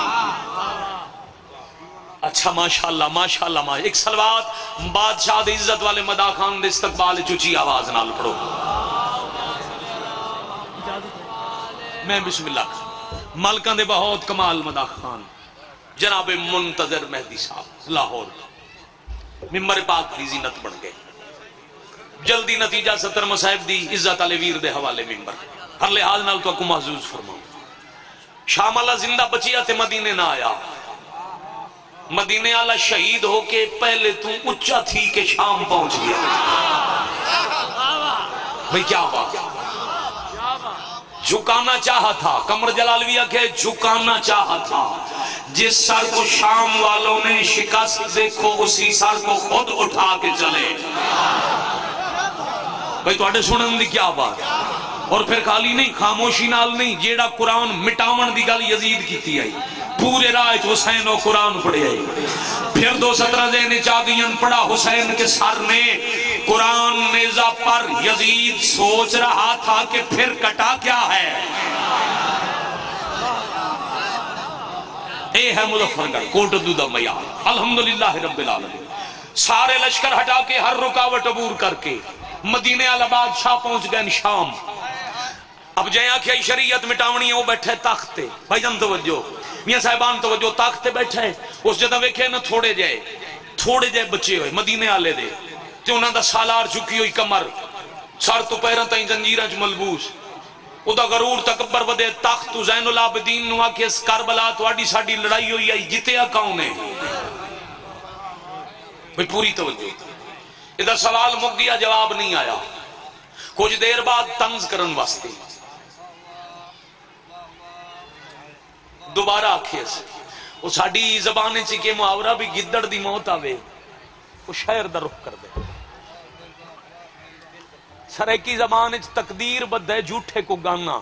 اچھا ماشاءاللہ ماشاءاللہ ماشاءاللہ ایک صلوات بادشاہ دے عزت والے مدا خان دے استقبال چوچی آواز نال پڑھو۔ میں بسم اللہ ملکان دے بہت کمال مدا خان جناب منتظر مہدی صاحب لاہور ممبر پاک کی زینت بڑھ گئے، جلدی نتیجہ ستر مصائب دی عزت علی ویر دے حوالے ممبر ہر لحاظ نال تو کو محظوظ فرماؤں۔ شام اللہ زندہ بچیا تے مدینے نہ آیا، مدینے والا شہید ہو کے پہلے تو اچھا تھی کہ شام پہنچ گیا۔ بھئی کیا بات، جھکانا چاہا تھا، قمر جلالویہ کے جھکانا چاہا تھا، جس سر کو شام والوں نے شکست دیکھو اسی سر کو خود اٹھا کے چلے۔ بھئی تو اٹھے سنن دی کیا بات، اور پھر خالی نہیں خاموشی نال نہیں، جیڑا قرآن مٹاون دی گل یزید کی تھی آئی، پورے رائج حسین و قرآن پڑھے آئی، پھر دو سترہ زین چاگین پڑھا حسین کے سر نے قرآن نیزہ پر، یزید سوچ رہا تھا کہ پھر کٹا کیا ہے۔ اے ہے مظفرگڑھ کوٹ دودہ میار، الحمدللہ رب العالمین، سارے لشکر ہٹا کے ہر رکاوٹ عبور کر کے مدینے والا بادشاہ پہنچ گئے شام۔ اب جائیں آکھیں شریعت مٹاونی ہے وہ بیٹھے تاختے، بھائی جان توجہ میاں صاحبان توجہ، تاختے بیٹھے اس جدہ ویکھے نہ تھوڑے جائے تھوڑے جائے بچے ہوئے مدینے آلے دے تے انہاں دا سالار چکی ہوئی کمر، سر تو پیرن تائیں زنجیرہ چ ملبوس، او دا غرور تکبر ودے تخت زین العابدین نو آکے اس کربلا تواڈی ساڈی لڑائی ہوئی آئی جتیا کون ہے؟ بھئی پوری توجہ، ادھر سوال مک گیا جواب نہیں آیا، کچھ دیر بعد طنز کرن واسطے دوبارہ آکھیس وہ ساڑی زبانے چکے محاورہ بھی گدڑ دی موت آوے، وہ شہر در رخ کر دے، سریکی زبانے چ تقدیر بدھے جھوٹے کو گانا۔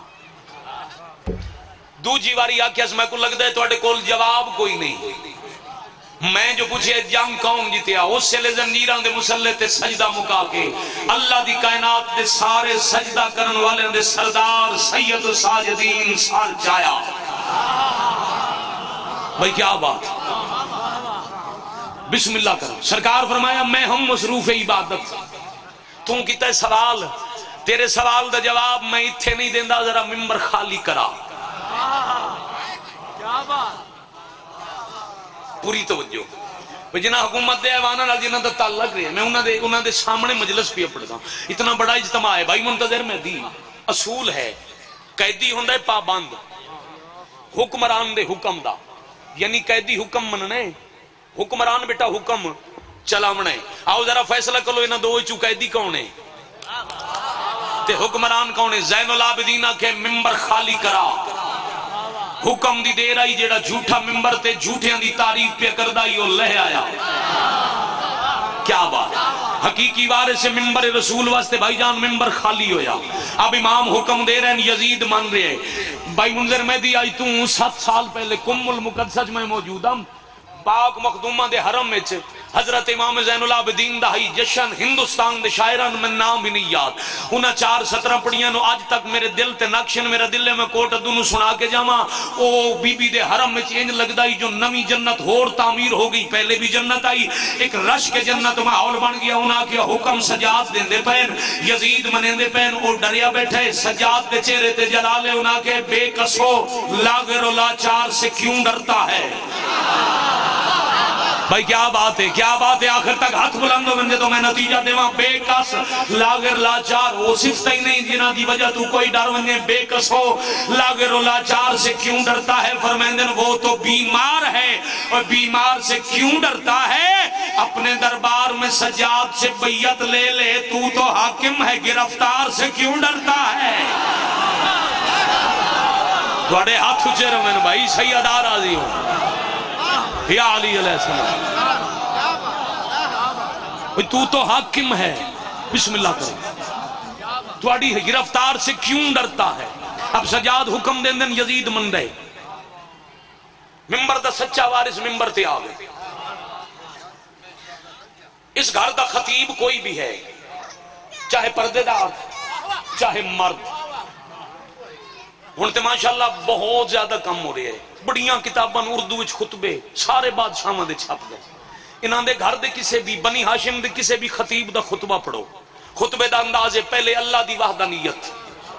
دو جیواری آکھیس میں کو لگ دے تو اٹھے کول جواب کوئی نہیں، میں جو پوچھے جنگ کون جیتیا، اس سے لے زنجیران دے مسلح تے سجدہ مکا کے اللہ دی کائنات دے سارے سجدہ کرن والے دے سردار سید ساجدین سال جایا۔ بھئی کیا بات، بسم اللہ کرو، سرکار فرمایا میں ہم مصروف عبادت، تم کیتا ہے سوال، تیرے سوال دا جواب میں اتھے نہیں دیندہ، ذرا ممبر خالی کرا۔ کیا بات، پوری توجہ، جنہ حکومت دے ایوانہ نال جنہ دا تعلق رہے، میں انہاں دے انہاں دے سامنے مجلس پہ پڑھتا ہوں، اتنا بڑا اجتماع ہے بھائی منتظر مہدی، اصول ہے قیدی ہوندہ ہے پابند، حکمران دے حکم دا، یعنی قیدی حکم مننے حکمران بیٹا حکم چلاونے آؤ ذرا فیصلہ کرو انہاں دو چو قیدی کون ہے تے حکمران کون ہے؟ زین العابدین کے ممبر خالی کرا حکم دی دیر آئی جیڑا جھوٹا ممبر تے جھوٹیاں دی تعریف پہ کردائی وہ لے آیا کیا بات حقیقی وارث سے ممبر رسول واسطے بھائی جان ممبر خالی ہویا اب امام حکم دے رہے ہیں یزید من رہے بھائی منظر مہدی آئی تو سات سال پہلے کم المقدس میں موجود ہم پاک مخدومہ دے حرم میں چھے حضرت امام زین العابدین دا ہی جشن ہندوستان دے شاعران میں نام بھی نہیں یاد انہاں چار سترہ پڑیاں نو آج تک میرے دل تے نقشن میرا دل میں کوٹ دونوں سنا کے جاما او بی بی دے حرم میں چینج لگ دائی جو نمی جنت ہور تعمیر ہو گئی پہلے بھی جنت آئی ایک رش کے جنت ماحول بن گیا انہاں کیا حکم سجاد دیں دے پین یزید منیں دے پین او ڈریا بیٹھے سجاد دے چہرے تے جلالے انہاں کے بے کسو لاغر و لاچار سے کیوں ڈرتا ہے بھائی کیا بات ہے کیا بات ہے آخر تک ہاتھ بلند ہو بندے تو میں نتیجہ دے وہاں بے کس لاغر لاچار وہ صفت ہی نہیں جنہ دی وجہ تو کوئی ڈر ونجے بے کس ہو لاغر و لاچار سے کیوں ڈرتا ہے فرمیندن وہ تو بیمار ہے اور بیمار سے کیوں ڈرتا ہے اپنے دربار میں سجاد سے بیعت لے لے تو تو حاکم ہے گرفتار سے کیوں ڈرتا ہے دوڑے ہاتھ اچھے رہے ہیں بھائی سیدہ راضی ہوں یا علی علیہ السلام تو تو حاکم ہے بسم اللہ کرو تواڈی گرفتار سے کیوں ڈرتا ہے اب سجاد حکم دیں دن یزید من دے ممبر دا سچا وارث ممبر تے آگے اس گھر دا خطیب کوئی بھی ہے چاہے پردے دار چاہے مرد ہونتے ماشاءاللہ بہت زیادہ کم ہو رہے ہیں بڑیاں کتاباں اردو وچ خطبے سارے بادشاہاں دے چھپ گئے انہاں دے گھر دے کسے بھی بنی ہاشم دے کسے بھی خطیب دا خطبہ پڑھو خطبے دا انداز ہے پہلے اللہ دی وحدانیت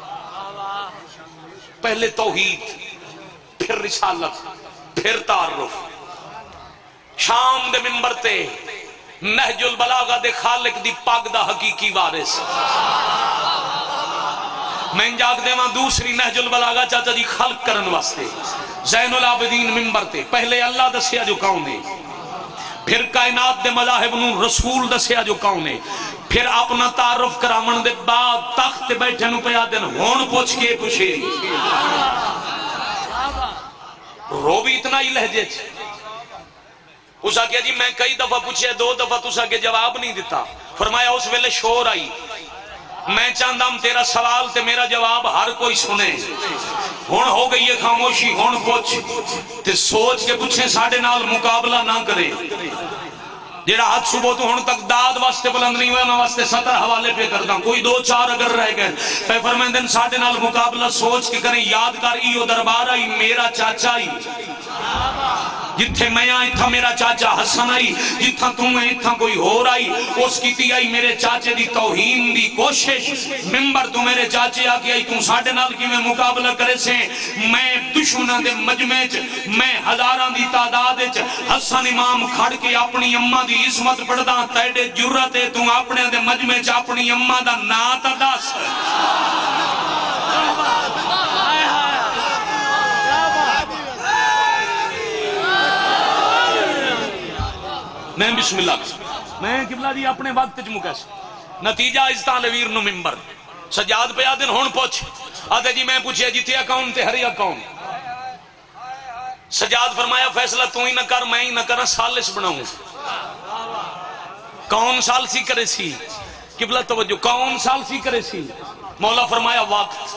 پہلے توحید پھر رسالت پھر تعارف شام دے منبر تے نہج البلاغہ دے خالق دی پاک دا حقیقی وارث میں جاگ دے وہاں دوسری نہج البلاغہ چاچا جی خلق کرن واسطے زین العابدین ممبر تے پہلے اللہ دسیا جو کون ہے پھر کائنات دے مذاہب نو رسول دسیا جو کون ہے پھر اپنا تعارف کرامن دے بعد تخت بیٹھے نو پیا دن ہون پوچھ کے پوچھے رو بھی اتنا ہی لہجے چھے اسا کیا جی میں کئی دفعہ پوچھے دو دفعہ تسا کے جواب نہیں دیتا فرمایا اس ویلے شور آئی میں چاہتا ہوں تیرا سوال تے میرا جواب ہر کوئی سنے ہون ہو گئی ہے خاموشی ہون پوچھ تے سوچ کے پوچھیں ساڑھے نال مقابلہ نہ کرے جیڑا ہاتھ صبح تو ہون تک داد واسطے بلند نہیں ہوئے میں واسطے ستر حوالے پہ کرتا ہوں کوئی دو چار اگر رہ گئے پہ فرمائندن ساڑھے نال مقابلہ سوچ کے کریں یادگار ایو دربار آئی میرا چاچا آئی جتھے میں آئی تھا میرا چاچا حسن آئی جتھا تم میں تھا کوئی ہو رہی اس کی تی آئی میرے چاچے دی توہین دی کوشش ممبر تو میرے چاچے آگے آئی تم ساڑھے نال کی میں مقابلہ کرے سے میں دشمنہ دے مجمع چ میں ہزاران دی تعداد چ حسن امام کھڑ کے اپنی اممہ دی عظمت پڑھدا تیڑے جرت ہے تم اپنے دے مجمع چ اپنی اممہ دا نات دس میں بسم اللہ میں قبلہ جی اپنے وقت چمکس نتیجہ ازتان لویر نو ممبر سجاد پہ آدن ہون پوچھ آدھے جی میں پوچھے جی تے اکاؤن تے ہری اکاؤن سجاد فرمایا فیصلہ تو ہی نہ کر میں ہی نہ کرا سالس بناؤں کون سالسی کرے سی قبلہ توجہ کون سالسی کرے سی مولا فرمایا وقت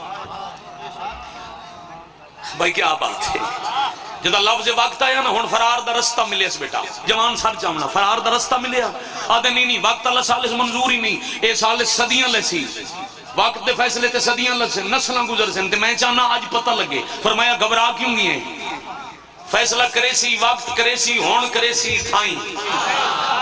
بھائی کیا بات ہے جدا لفظ وقت آیا نا ہون فرار دا رستہ ملے اس بیٹا جوان سر چامنا فرار دا رستہ ملے آدھے نہیں نہیں وقت اللہ سالس منظور ہی نہیں اے سالس صدیاں لیسی وقت دے فیصلے تے صدیاں لیسی نسلیں گزر سے تے میں چاہنا آج پتہ لگے فرمایا گھبرا کیوں گئی ہیں فیصلہ کرے سی وقت کرے سی ہون کرے سی تھائیں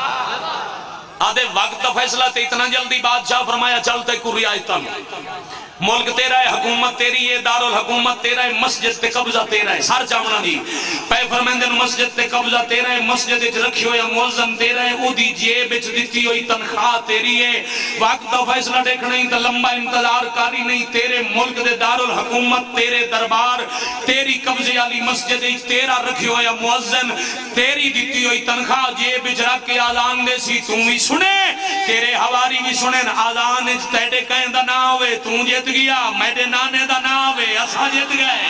آدھے وقت دا فیصلہ تے اتنا جلدی بادشاہ فرمایا چلتے کو رعایتاں ملک تیرا ہے، حکومت تیری ہے، دارالحکومت تیرا ہے، مسجد تے قبضہ تیرا ہے. سار چاونا جی پہ فرمیندے مسجد تے قبضہ تیرا ہے، مسجد وچ رکھی ہویا مؤذن تیرا ہے، او دی جیب وچ دتی ہوئی تنخواہ تیری ہے. وقت دا فیصلہ دیکھ نہیں تے لمبا انتظار کاری نہیں. تیرے ملک دے دارالحکومت تیرے دربار، تیری قبضے والی مسجد وچ تیرا رکھی ہویا مؤذن، تیری دتی ہوئی تنخواہ جیب وچ رکھ کے اذان دے سی. تو بھی سنے، تیرے حواری بھی سنن، اذان وچ تیرے کہیں دا نہ ہوئے تو جیت گیا، میرے نانے دا نہ ہوئے اسا جیت گئے.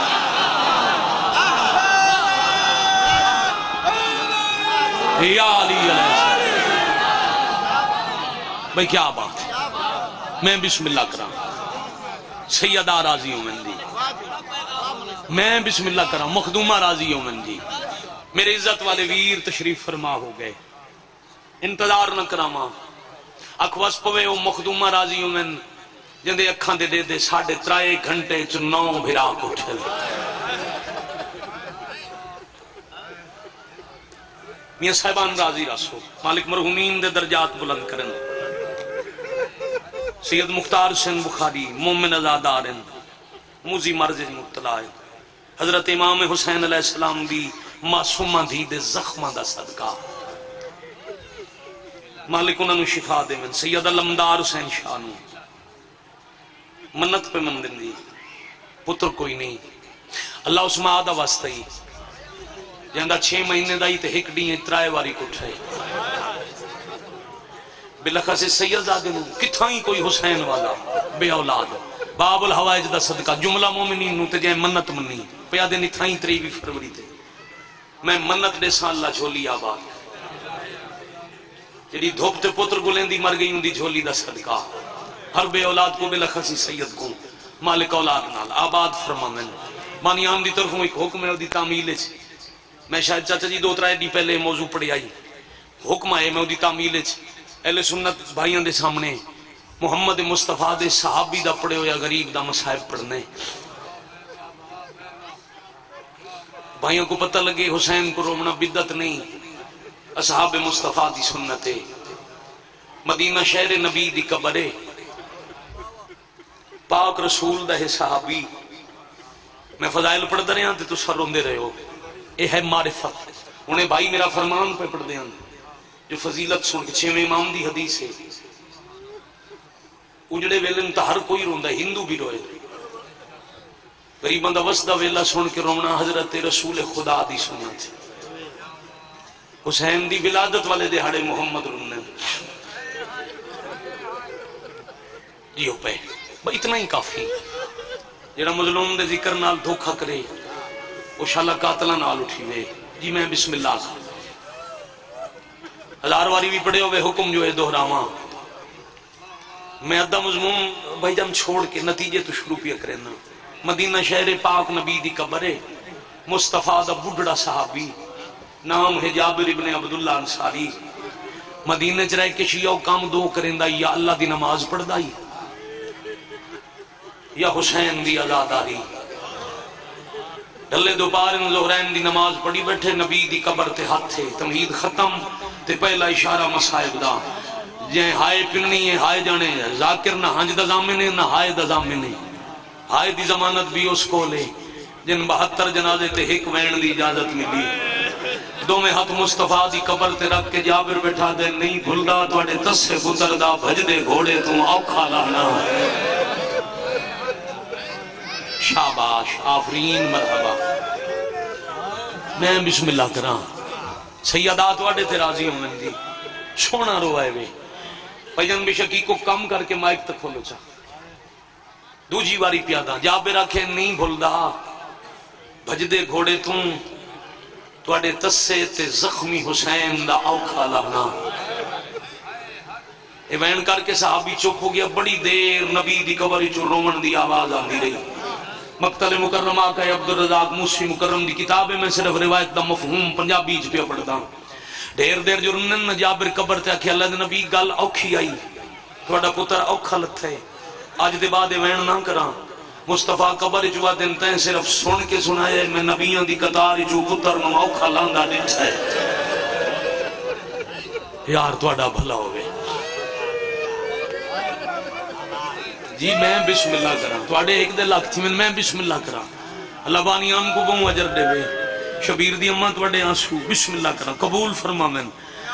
یا علی علیہ السلام. بھئی کیا بات ہے، میں بسم اللہ کرا سیدہ راضی ہوں من جی، میں بسم اللہ کرا مخدومہ راضی ہوں من جی. میرے عزت والے ویر تشریف فرما ہو گئے، انتظار نہ کرا ماں اکوس پوے او مخدومہ راضی ہوں من جندے اکھاں دے دے دے ساڑھے ترائے گھنٹے چ نو بھرا کو ٹھل. میاں صاحبان راضی رسو، مالک مرحومین دے درجات بلند کرن. سید مختار حسین بخاری مومن ازادارن موزی مرض مبتلا ہے. حضرت امام حسین علیہ السلام دی معصومہ دی دے زخمہ دا صدقہ مالک انہوں شفا دے من. سید علمدار حسین شاہنو منت پہ مندن دی پتر کوئی نہیں، اللہ اس ماں دا واسطہ ہی جہاں چھ مہینے دا ہی تے ہک ڈی ہیں ترائے واری کٹھائے. بلکہ سے سید زادے نو کتھاں ہی کوئی حسین والا بے اولاد باب الحوائج دا صدقہ جملہ مومنین نو تے جائیں منت منی پیادے نتھائی تریوی فروری تے میں منت دے سان اللہ جھولی آباد جیڑی دھوپ تے پتر گلیں دی مر گئی ہوں دی جھولی دا صدقہ ہر بے اولاد کو بلکہ سے سید کو مالک اولاد نال آباد فرمامن. مانیان دی طرفوں ایک حکم ہے دی تعمیل ہے. میں شاید چاچا جی دو ترائے دی پہلے موضوع پڑھی آئی حکم آئے میں دی تعمیل ہے. اہل سنت بھائیوں دے سامنے محمد مصطفیٰ دے صحابی دا پڑھے ہویا غریب دا مصائب پڑھنے. بھائیوں کو پتہ لگے حسین کو رومنا بدعت نہیں، اصحاب مصطفیٰ دی سنت ہے. مدینہ شہر نبی دی قبرے پاک رسول دا ہے صحابی. میں فضائل پڑھ دے رہے ہیں تو سر روندے رہے ہو، یہ ہے معرفت. انہیں بھائی میرا فرمان پہ پڑھ دے ہیں جو فضیلت سن کے چھویں امام دی حدیث ہے. اجڑے ویلن تا ہر کوئی روندا ہے، ہندو بھی روئے. غریباں دا وسدا ویلا سن کے رونا حضرت رسول خدا دی سنت. حسین دی ولادت والے دہاڑے محمد رونے جیو پہ اتنا ہی کافی. جڑا مظلوم دے ذکر نال دھوکھا کرے وہ شالا قاتلہ نال اٹھی وے. جی میں بسم اللہ ہزار واری بھی پڑھے ہوئے حکم جو ہے دہراواں. میں ادھا مضمون بھائی جان چھوڑ کے نتیجے تو شروع پیا کرنا. مدینہ شہر پاک نبی دی قبر مصطفیٰ دا بڑھڑا صحابی نام ہے جابر ابن عبداللہ انصاری. مدینہ چ رہ کے شیعہ کام دو کریں دا یا اللہ دی نماز پڑھ دائی یا حسین دی آزاداری. ڈلے دوپہر ظہرین دی نماز پڑھی بیٹھے نبی دی قبر تے ہاتھ تھے. تمہید ختم تے پہلا اشارہ مسائب دا جائیں ہائے پننی ہے ہائے جانے ذاکر نہ ہنج دا زامنے نہ ہائے دا زامنے. ہائے دی ضمانت بھی اس کو لے جن بہتر جنازے تے ہک وین دی اجازت ملی. دو میں ہاتھ مصطفیٰ دی قبر تے رکھ کے جابر بیٹھا دے نہیں بھلدا تواڈے تسے پتر دا بھج دے گھوڑے تو اوکھا لانا. شاباش آفرین مرحبا. میں بسم اللہ کراں سیدات واڑے تے راضی ہوں جی سونا روائے وے. پجن بشکی کو کم کر کے مائک تک کھولو چا دوجی واری پیادا جابر آکھے نہیں بھلدا بھجدے گھوڑے توں تواڈے تسے تے زخمی حسین دا اوکھا لانا. ایوین کر کے صحابی چپ ہو گیا. بڑی دیر نبی دی قبر چوں رومن دی آواز آندی رہی. مقتل مکرمہ کا عبد الرزاق موسی مکرم دی کتاب میں صرف روایت دا مفہوم پنجابی چ پیا پڑھدا. ڈھیر دیر جو رنن جابر قبر تے آکھیا اللہ دے نبی گل اوکھی آئی تہاڈا پتر اوکھا لتھے اج دے بعد ایویں نہ کراں. مصطفیٰ قبر چوا دن تے صرف سن کے سنایا میں نبیاں دی قطار چوں پتر نو اوکھا لاندا ڈٹھا ہے. یار تہاڈا بھلا ہوے. جی میں بسم اللہ کرا تواڈے ایک دے لکھ تھی میں بسم اللہ کرا اللہ بانی آن کو بہوں اجر دے وے شبیر دی اماں تواڈے آنسو بسم اللہ کرا قبول فرما میں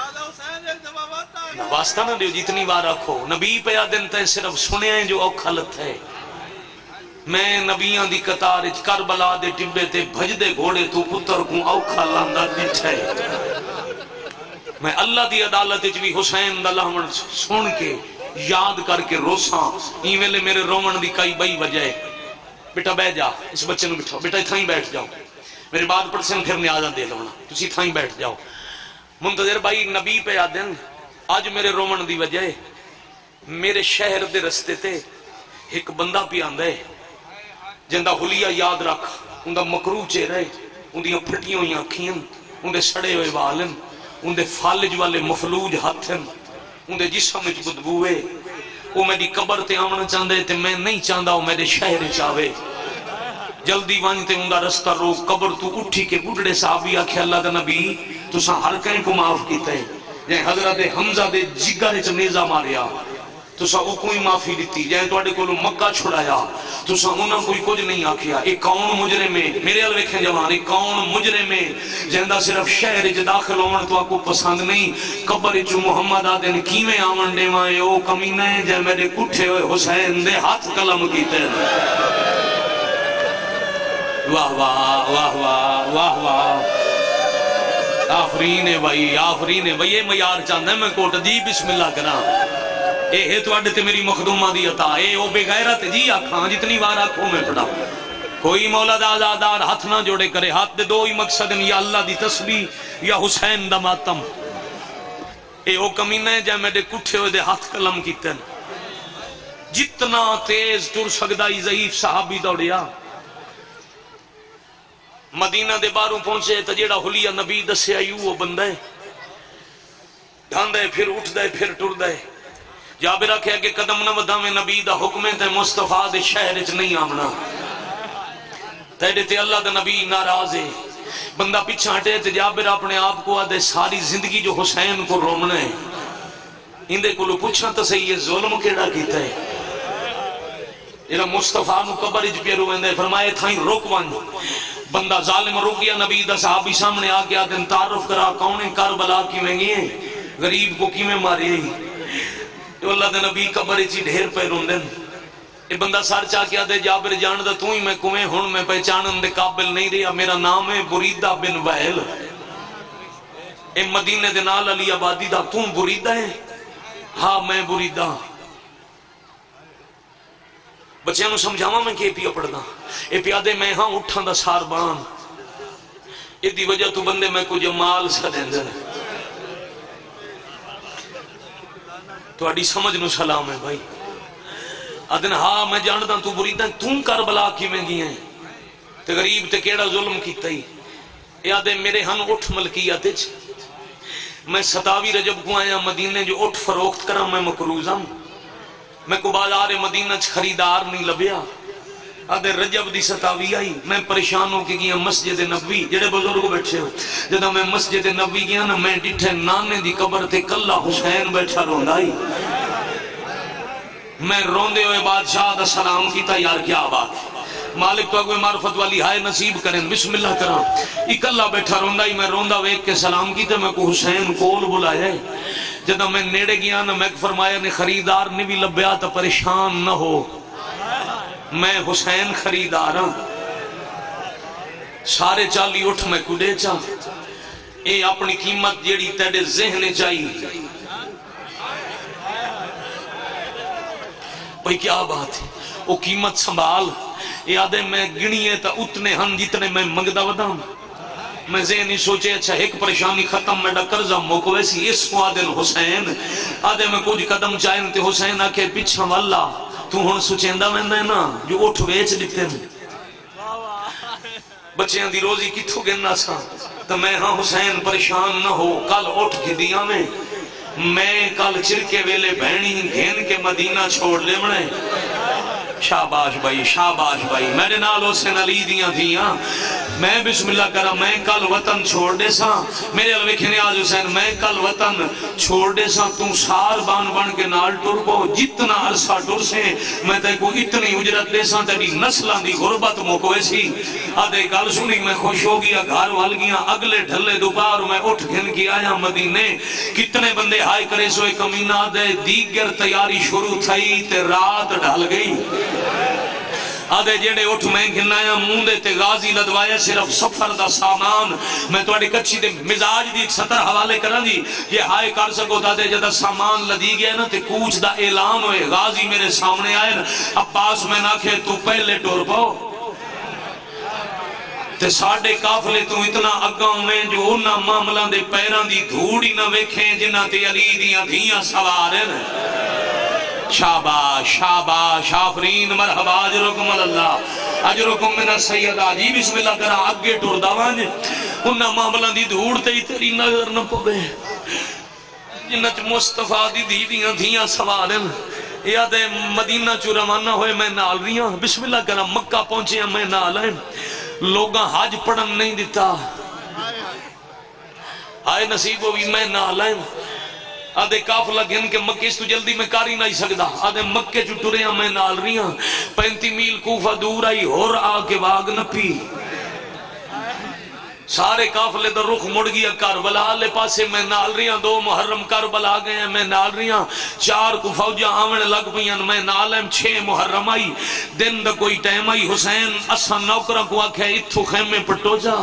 واسطہ نہ دیو جتنی بار رکھو نبی پیا دن تے صرف سنے ہیں جو اوکھا لت ہے میں نبیاں دی قطار اچ کربلا دے ٹبے تے بھج دے گھوڑے تو پتر کو اوکھا لاندا ڈٹھے میں اللہ دی عدالت اچ بھی حسین دا لہمن سن کے یاد کر کے روساں این ویلے میرے رومن دی کئی بئی وجہ بیٹا بیٹھ جا اس بچے نو بٹھاؤ بیٹا اتھاں ہی بیٹھ جاؤ میرے بعد پرسن پھر نیازاں دے لونا تسی اتھاں ہی بیٹھ جاؤ منتظر بھائی نبی پہ آدن آج میرے رومن دی وجہ میرے شہر دے رستے تے ایک بندہ پی آندہ ہے جندہ حلیہ یاد رکھ اندہ مکروہ چہرے اندیاں پھٹیاں ہوئی آنکھیاں اندے سڑے ہوئے والن اندے فالج والے مفلوج ہاتھن اندے جسم اچ بدبوئے وہ میری قبر تے آمنا چاندے تے میں نہیں چاندہ وہ میرے شہر چاہوے جلدی وانتے اندہ رستہ رو قبر تو اٹھی کے بڑھڑے صحابی آکھے اللہ دا نبی تو ساں ہر کہیں کو معاف کیتا ہے جائیں حضرت حمزہ دے جگر چ نیزہ ماریا تو سا وہ کوئی معافی دیتی جائیں تو اڑے کو مکہ چھڑایا تو سا انہاں کوئی کچھ نہیں آکھیا ایک کون مجرم ہے میرے ال ویکھیں جوان ایک کون مجرم ہے جہندہ صرف شہر وچ داخل ہون تو کو پسند نہیں قبر وچ محمد آدن کیویں آون ڈیواں او کمینہ ہے جے میرے کٹھے ہوئے حسین دے ہاتھ قلم کیتے واہ واہ واہ واہ واہ واہ آفرین ہے بھائی آفرین ہے بھائی یہ معیار چاہتا ہے میں کوٹ دی بسم اللہ کرا اے ہے تو اڈتے میری مخدومہ دی عطا اے او بے غیرت جی آکھاں جتنی بار آکھوں میں پڑھا کوئی مولا دا آزادار ہاتھ نہ جوڑے کرے ہاتھ دے دو ہی مقصد یا اللہ دی تسبیح یا حسین دا ماتم اے او کمینہ ہے جائے میرے کٹھے ہوئے دے ہاتھ قلم کیتے ہیں جتنا تیز ٹر سکدا ہی ضعیف صحابی دوڑیا مدینہ دے باروں پہنچے تا جیڑا حلیہ نبی دسے آئیو وہ بندہ ہے ڈھان دے پھر اٹھ دے پھر ٹر دے جابر رکھے کہ قدم نہ ودا میں نبی دا حکمیں تے مصطفیٰ دے شہر اچ نہیں آمنا تیڑے تے اللہ دا نبی ناراض ہے بندہ پیچھا ہٹے تے جابر اپنے آپ کو آدھے ساری زندگی جو حسین کو رومنا ہے اندے کو لو پوچھنا تا صحیح یہ ظلم کیڑا کیتا ہے جیڑا مصطفیٰ نو قبر اچ پیرو اندے فرمائے تھائیں روک وان بندہ ظالم رو گیا نبی دا صحابی سامنے آگیا دن تعارف کرا کونے کربلا کی میں گئے غریب کو کی میں ماری تو اللہ دا نبی قبر اچھی ڈھیر پہ روندن یہ بندہ سار چاہ کیا دے جابر جان دا تو ہی میں کوئیں ہون میں پہچانن دے قابل نہیں رہا میرا نام ہے بریدہ بن وحل اے مدینہ دے نال علی آبادی دا تم بریدہ ہے ہاں میں بریدہ بچے انہوں سمجھاواں میں کہ پیا پڑھنا اے پیادے میں ہاں اٹھاں دا ساربان اے دی وجہ تو بندے میں کو جمال سا دیندر تو اڈی سمجھ نو سلام ہے بھائی ادن ہاں میں جاندہ تو بریدہ تم کربلا کی میں گئی ہیں تے غریب تے کیڑا ظلم کیتا ہی اے آدھے میرے ہن اٹھ ملکیت اچ میں ستاوی رجب کو آیا مدینے جو اٹھ فروخت کرا میں مکروزاں میں کو بازار مدینہ چ خریدار نہیں لبیا آدھے رجب دی ستاوی آئی میں پریشان ہو کے گیا مسجد نبوی جڑے بزرگ بیٹھے ہو جدہ میں مسجد نبوی گیا نا میں ڈٹھے نانے دی قبر تے کلہ حسین بیٹھا روندائی میں روندے ہوئے بادشاہ دا سلام کیتا یار کیا بات مالک تو اگوے معرفت والی ہائے نصیب کریں بسم اللہ کرام ایک اللہ بیٹھا روندائی میں روندہ ویک کے سلام کیتا میں کو حسین کول بلایا ہے جدہ میں نیڑے گیا نا میں فرمایا نے خریدار نے بھی لبیا تا پریشان نہ ہو میں حسین خریدار ہوں سارے چالی اٹھ میں کڑے چاہ اے اپنی قیمت جیڑی تیڑے ذہن چاہیے بھئی کیا بات ہے وہ قیمت سنبھال یہ آدھے میں گنیے تا اتنے ہن جتنے میں منگدہ ودام میں ذہنی سوچے اچھا ایک پریشانی ختم میں ڈکر زم موکو ویسی اس کو آدھے حسین آدھے میں کچھ قدم چاہیں تے حسین آکے پیچھا واللہ تو ہون سوچیندہ میں دے نا جو اٹھ ویچ دیتے ہیں بچیاں دی روزی کی تھو گننا سا تو میں ہاں حسین پریشان نہ ہو کل اٹھ کے دیا میں میں کل چرکے ویلے بہنی گھین کے مدینہ چھوڑ لے منے شاباش بھائی شاباش بھائی میرے نال حسین علی دیاں دیاں میں بسم اللہ کرا میں کل وطن چھوڑ دے سا میرے الوکھے نیاز حسین میں کل وطن چھوڑ دے سا تم سار بان بان کے نال ٹر پو جتنا عرصہ ٹر سے میں تے کو اتنی اجرت دے سا تیری نسلان دی غربت موکوے سی آدھے گل سنی میں خوش ہو گیا گھر وال گیا اگلے ڈھلے دوپہر میں اٹھ گھن کی آیا مدینے کتنے بندے ہائے کرے سوئے کمینہ دے دیگر تیاری شروع تھئی تے رات ڈھل گئی آدھے جیڑے اٹھ میں گھنایا موندے تے غازی لدوایا صرف سفر دا سامان میں توڑی کچھی دے مزاج دی ایک سطر حوالے کرن دی یہ ہائے کر سکو تا دے جدہ سامان لدی گیا نا تے کوچ دا اعلان ہوئے غازی میرے سامنے آئے نا عباس میں نہ کھے تو پہلے ٹور پاؤ تے ساڑھے کافلے تو اتنا اگاں میں جو انہا معاملہ دے پیران دی دھوڑی نہ ویکھیں جنہ تے علی دیاں دھیاں سوارن شاباش شاباش آفرین مرحبا اجرکم اللہ اجرکم من السیدہ جی بسم اللہ کرا اگے ٹور داوان انہا معاملہ دی دھوڑتے ہی تیری نظر نہ پوے جنہ چ مصطفیٰ دی دی دیاں دھیاں سوارن یاد ہے مدینہ چو روانہ ہوئے میں نال رہی ہوں بسم اللہ کرا مکہ پہنچے ہیں میں نال ہیں لوگاں حج پڑھن نہیں دیتا آئے نصیب ہوئی میں نال ہیں آدھے کافلہ گھن کے مکہ اس تو جلدی میں کاری نہیں سکتا آدھے مکہ جو ٹرے ہیں میں نال رہی ہوں پینتی میل کوفہ دور آئی اور آگے واگ نپی سارے کافلے در رخ مڑ گیا کربلا لے پاسے میں نال رہی ہوں دو محرم کربلا گئے ہیں میں نال رہی ہوں چار کو فوجہ آمن لگ پئیں میں نال ہیں چھ محرم آئی دن دا کوئی ٹائم آئی حسین اسا نوکرہ کو آکھے اتھو خیمے پٹو جا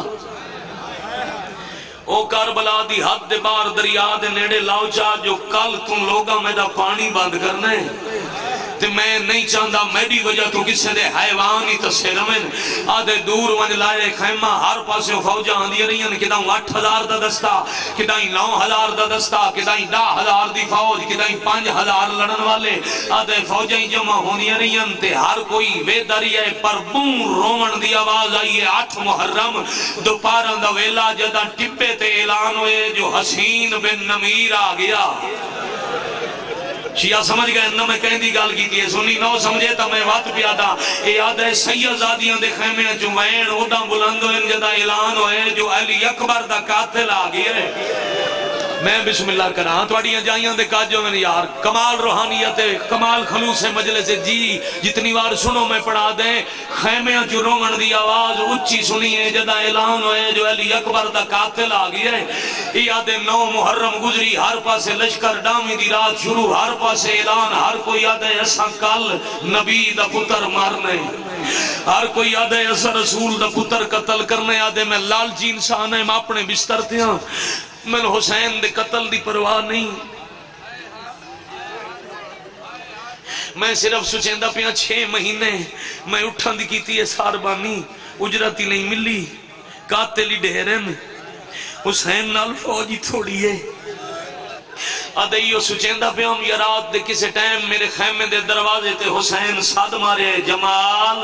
او کربلا دی حد دے بار دریا دے نیڑے لاؤ چاہ جو کل تم لوگا میں دا پانی بند کرنے تے میں نہیں چاہتا میری وجہ تو کسے دے حیوان ہی تسے رمین آدھے دور ونج لائے خیمہ ہر پاسے فوجہ آندھی رہی ہیں کدائیں آٹھ ہزار دا دستا کدائیں نو ہزار دا دستا کدائیں دا ہزار دی فوج کدائیں پانچ ہزار لڑن والے آدھے فوجہ ہی جمع ہونی رہی ہیں تے ہر کوئی وے داری ہے پر بون رومن دی آواز آئیے آٹھ محرم دوپارن دا ویلا جدہ ٹپے تے اعلان ہوئے جو حسین بن نمیر آ گیا شیعہ سمجھ گئے انہوں میں کہیں دی گال کی تھی سنی نو سمجھے تا میں وقت پیادا اے یاد ہے سید زادیاں دے خیمے جو وین اوڈا بلند ہوئے جدا اعلان ہوئے جو علی اکبر دا قاتل آگئی ہے میں بسم اللہ کراں توڑیاں جائیاں دے کاجوں میں یار کمال روحانیت کمال خلوص مجلس جی جتنی بار سنو میں پڑھا دیں خیمے جو رومن دی آواز اچھی سنی ہے جدا اعلان ہوئے جو علی اکبر دا قاتل آگئی ہے یاد نو محرم گزری ہر پاسے لشکر ڈامی دی رات شروع ہر پاسے اعلان ہر کوئی یاد ہے ایسا کل نبی دا پتر مارنے ہر کوئی یاد ہے ایسا رسول دا پتر قتل کرنے یاد ہے میں لالچی انسان ہے میں اپنے بستر تھے ہاں میں حسین دے قتل دی پرواہ نہیں میں صرف سچیندہ پیاں چھ مہینے میں اٹھان دی کیتی ہے ساربانی اجرتی نہیں ملی قاتلی ڈھیرن حسین نال فوجی تھوڑی ہے آدھائیو سچیندہ پہ ہم یا رات دے کسے ٹائم میرے خیمے دے دروازے تے حسین ساتھ مارے جمال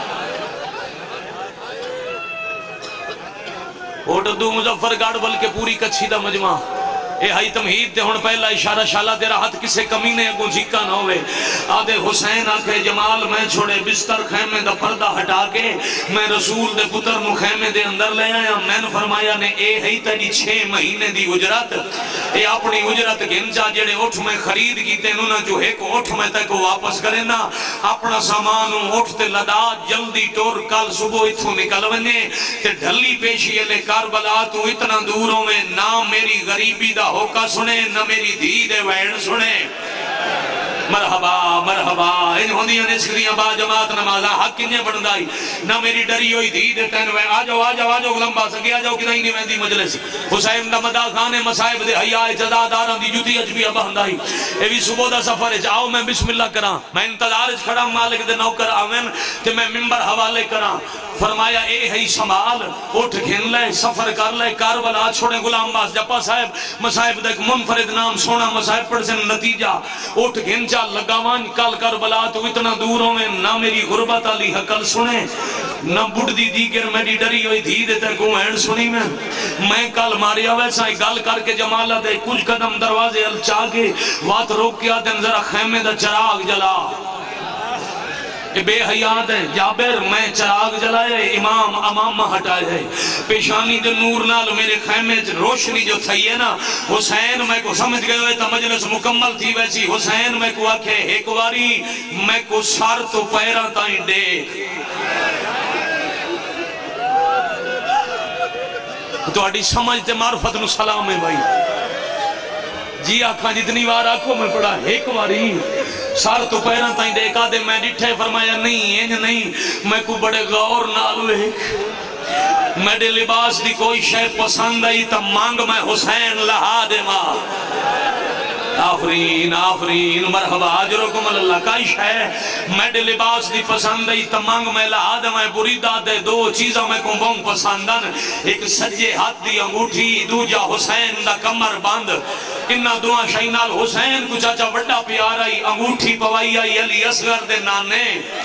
اوٹر دو مظفر گاڑ بلکہ پوری کچھی دا مجمع اے ہائی تمہید دے ہون پہلا اشارہ شالہ تیرا ہاتھ کسے کمینے اگوں جھکا نہ ہوئے آدھے حسین آکھے جمال میں چھوڑے بستر خیمے دا پردہ ہٹا کے میں رسول دے پتر نو خیمے دے اندر لے آیا میں نے فرمایا نے اے ہی تیری چھ مہینے دی اجرت اے اپنی اجرت گنجا جڑے اٹھ میں خرید کی تے انہوں جو ایک اٹھ میں تے کو واپس کرے نا اپنا سامانوں اٹھ تے لدا جلدی ٹور کل صبح اتھو نکل ونے تے ڈھلی پیشی لے کربلا تو اتنا دوروں میں نہ میری غریبی دا ہوکا سنے نہ میری دھی دے وین سنے مرحبا مرحبا ان ہوندیاں نے سکریاں با جماعت نمازہ حق کنجے بڑھندائی نہ میری ڈری ہوئی دھی دے تین وین آجاؤ آجاؤ آجاؤ گلمبا سکے آجاؤ کدائی نہیں ویندی مجلس حسین دا مدہ خانے مسائب دے حیاء جزاداران دی جوتی اجبی بہندائی اے بھی صبح دا سفر ہے جاؤ میں بسم اللہ کراں میں انتظار کھڑا مالک دے نوکر آمین تے میں منبر حوالے کراں فرمایا اے ہے سمال اٹھ گھن لے سفر کر لے کاربلا چھوڑے غلام باز جپا صاحب مسائب دے منفرد نام سونا مسائب پڑھ سے نتیجہ اٹھ گھن چا لگاوان کل کربلا تو اتنا دوروں میں نہ میری غربت علی حقل سنے نہ بڑھ دی دیگر میری ڈری ہوئی دھی دیتے کو اینڈ سنی میں میں کل ماریا ویسا ہی گل کر کے جمالہ دے کچھ قدم دروازے الچا کے وات روک کیا دن ذرا خیمے دا چراغ جلا بے حیات ہے جابر میں چراغ جلائے امام امامہ ہٹائے پیشانی دے نور نال میرے خیمے روشنی جو تھئی ہے نا حسین میں کو سمجھ گئے ہوئے تا مجلس مکمل تھی ویسی حسین میں کو آکھے ایک واری میں کو سار تو پیرا تائیں دیکھ تو اڈی سمجھتے معرفت نو سلام ہے بھائی جی آکھاں جتنی وار آکھو میں پڑھا ایک واری سار تو پیران تائیں دیکھا دے میں ڈٹھے فرمایا نہیں اینج نہیں میں کو بڑے غور نالو ایک میڈے لباس دی کوئی شے پسند آئی تا مانگ میں حسین لہا دے ماں آفرین آفرین مرحبا عجرکم اللہ کائش ہے میڈے لباس دی پسند آئی تا مانگ میں لہا دے میں بریدہ دے دو چیزوں میں کم بہن پسندن ایک سجے ہاتھ دی انگوٹھی دو جا حسین دا کمر باند انہا دعا شہینال حسین کو چاچا وڈا پیارائی انگوٹھی پوائی آئی علی اصغر دے نانے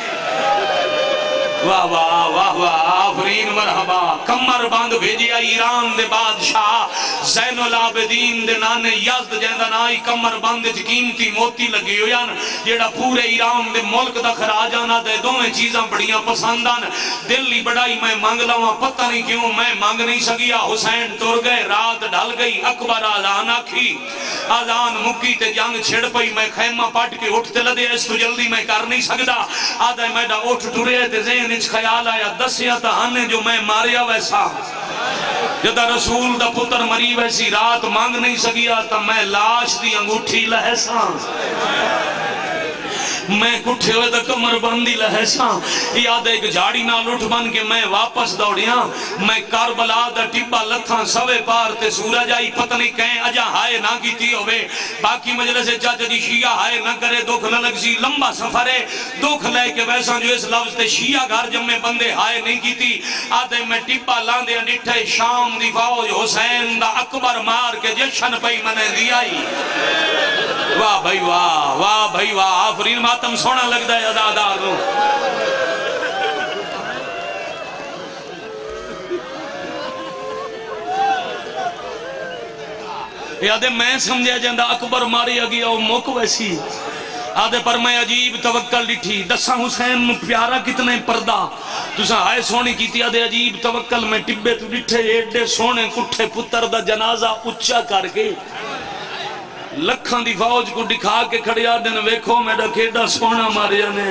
واہ واہ واہ واہ آفرین مرحبا کمر باند بھیجیا ایران دے بادشاہ زین العابدین دے نانے یزد جیندہ نائی کمر باند قیمتی موتی لگی ہویان جیڑا پورے ایران دے ملک دا خراجانا دے دویں چیزاں بڑیاں پسندان دلی بڑائی میں مانگ لوا پتہ نہیں کیوں میں مانگ نہیں سگیا حسین ٹر گئے رات ڈھل گئی اکبر آزان آکھی آزان مکی تے جنگ چھڑ پئی میں خیمہ پاٹ کے اٹھتے لدے اس تو جلدی میں کر نہیں سکدا آدھے میں دا اٹھ ٹرے تے زین اچھ خیال آیا دسیا تہانے جو میں ماریا ویسا جدہ رسول دا پتر مری ویسی رات مانگ نہیں سگیا تا میں لاش دی انگوٹھی لہسان میں کٹھے ہوئے دا کمر بندی لہسان یاد ایک جھاڑی نال اٹھ بن کے میں واپس دوڑیاں میں کربلا دا ٹبا لتھاں سوے پار تے سورج آئی پتہ نہیں کہیں اجا ہائے نہ کی تھی ہوئے باقی مجلس چاچا جی شیعہ ہائے نہ کرے دکھ نہ لگ سی لمبا سفر ہے دکھ لے کے ویسا جو اس لفظ تے شیعہ گھر جب میں بندے ہائے نہیں کی تھی آدھے میں ٹبا لاندے انڈٹھے شام دی فوج حسین دا اکبر مار کے جشن پئی منے دی آئی واہ بھائی واہ واہ بھائی واہ آفرین ماتم سونا لگ دا ہے ادادار نو یادے میں سمجھے جندہ اکبر ماری اگیا وہ موک ویسی آدھے پر میں عجیب توکل ڈٹھی دسا حسین پیارا کتنے پردہ تسا آئے سونے کی تھی آدھے عجیب توکل میں ٹبے تو ڈٹھے ایڈے سونے کٹھے پتر دا جنازہ اچھا کر کے لکھاں دی فوج کو دکھا کے کھڑی آدھن ویکھو میڈا کیڈا سونا ماریا نے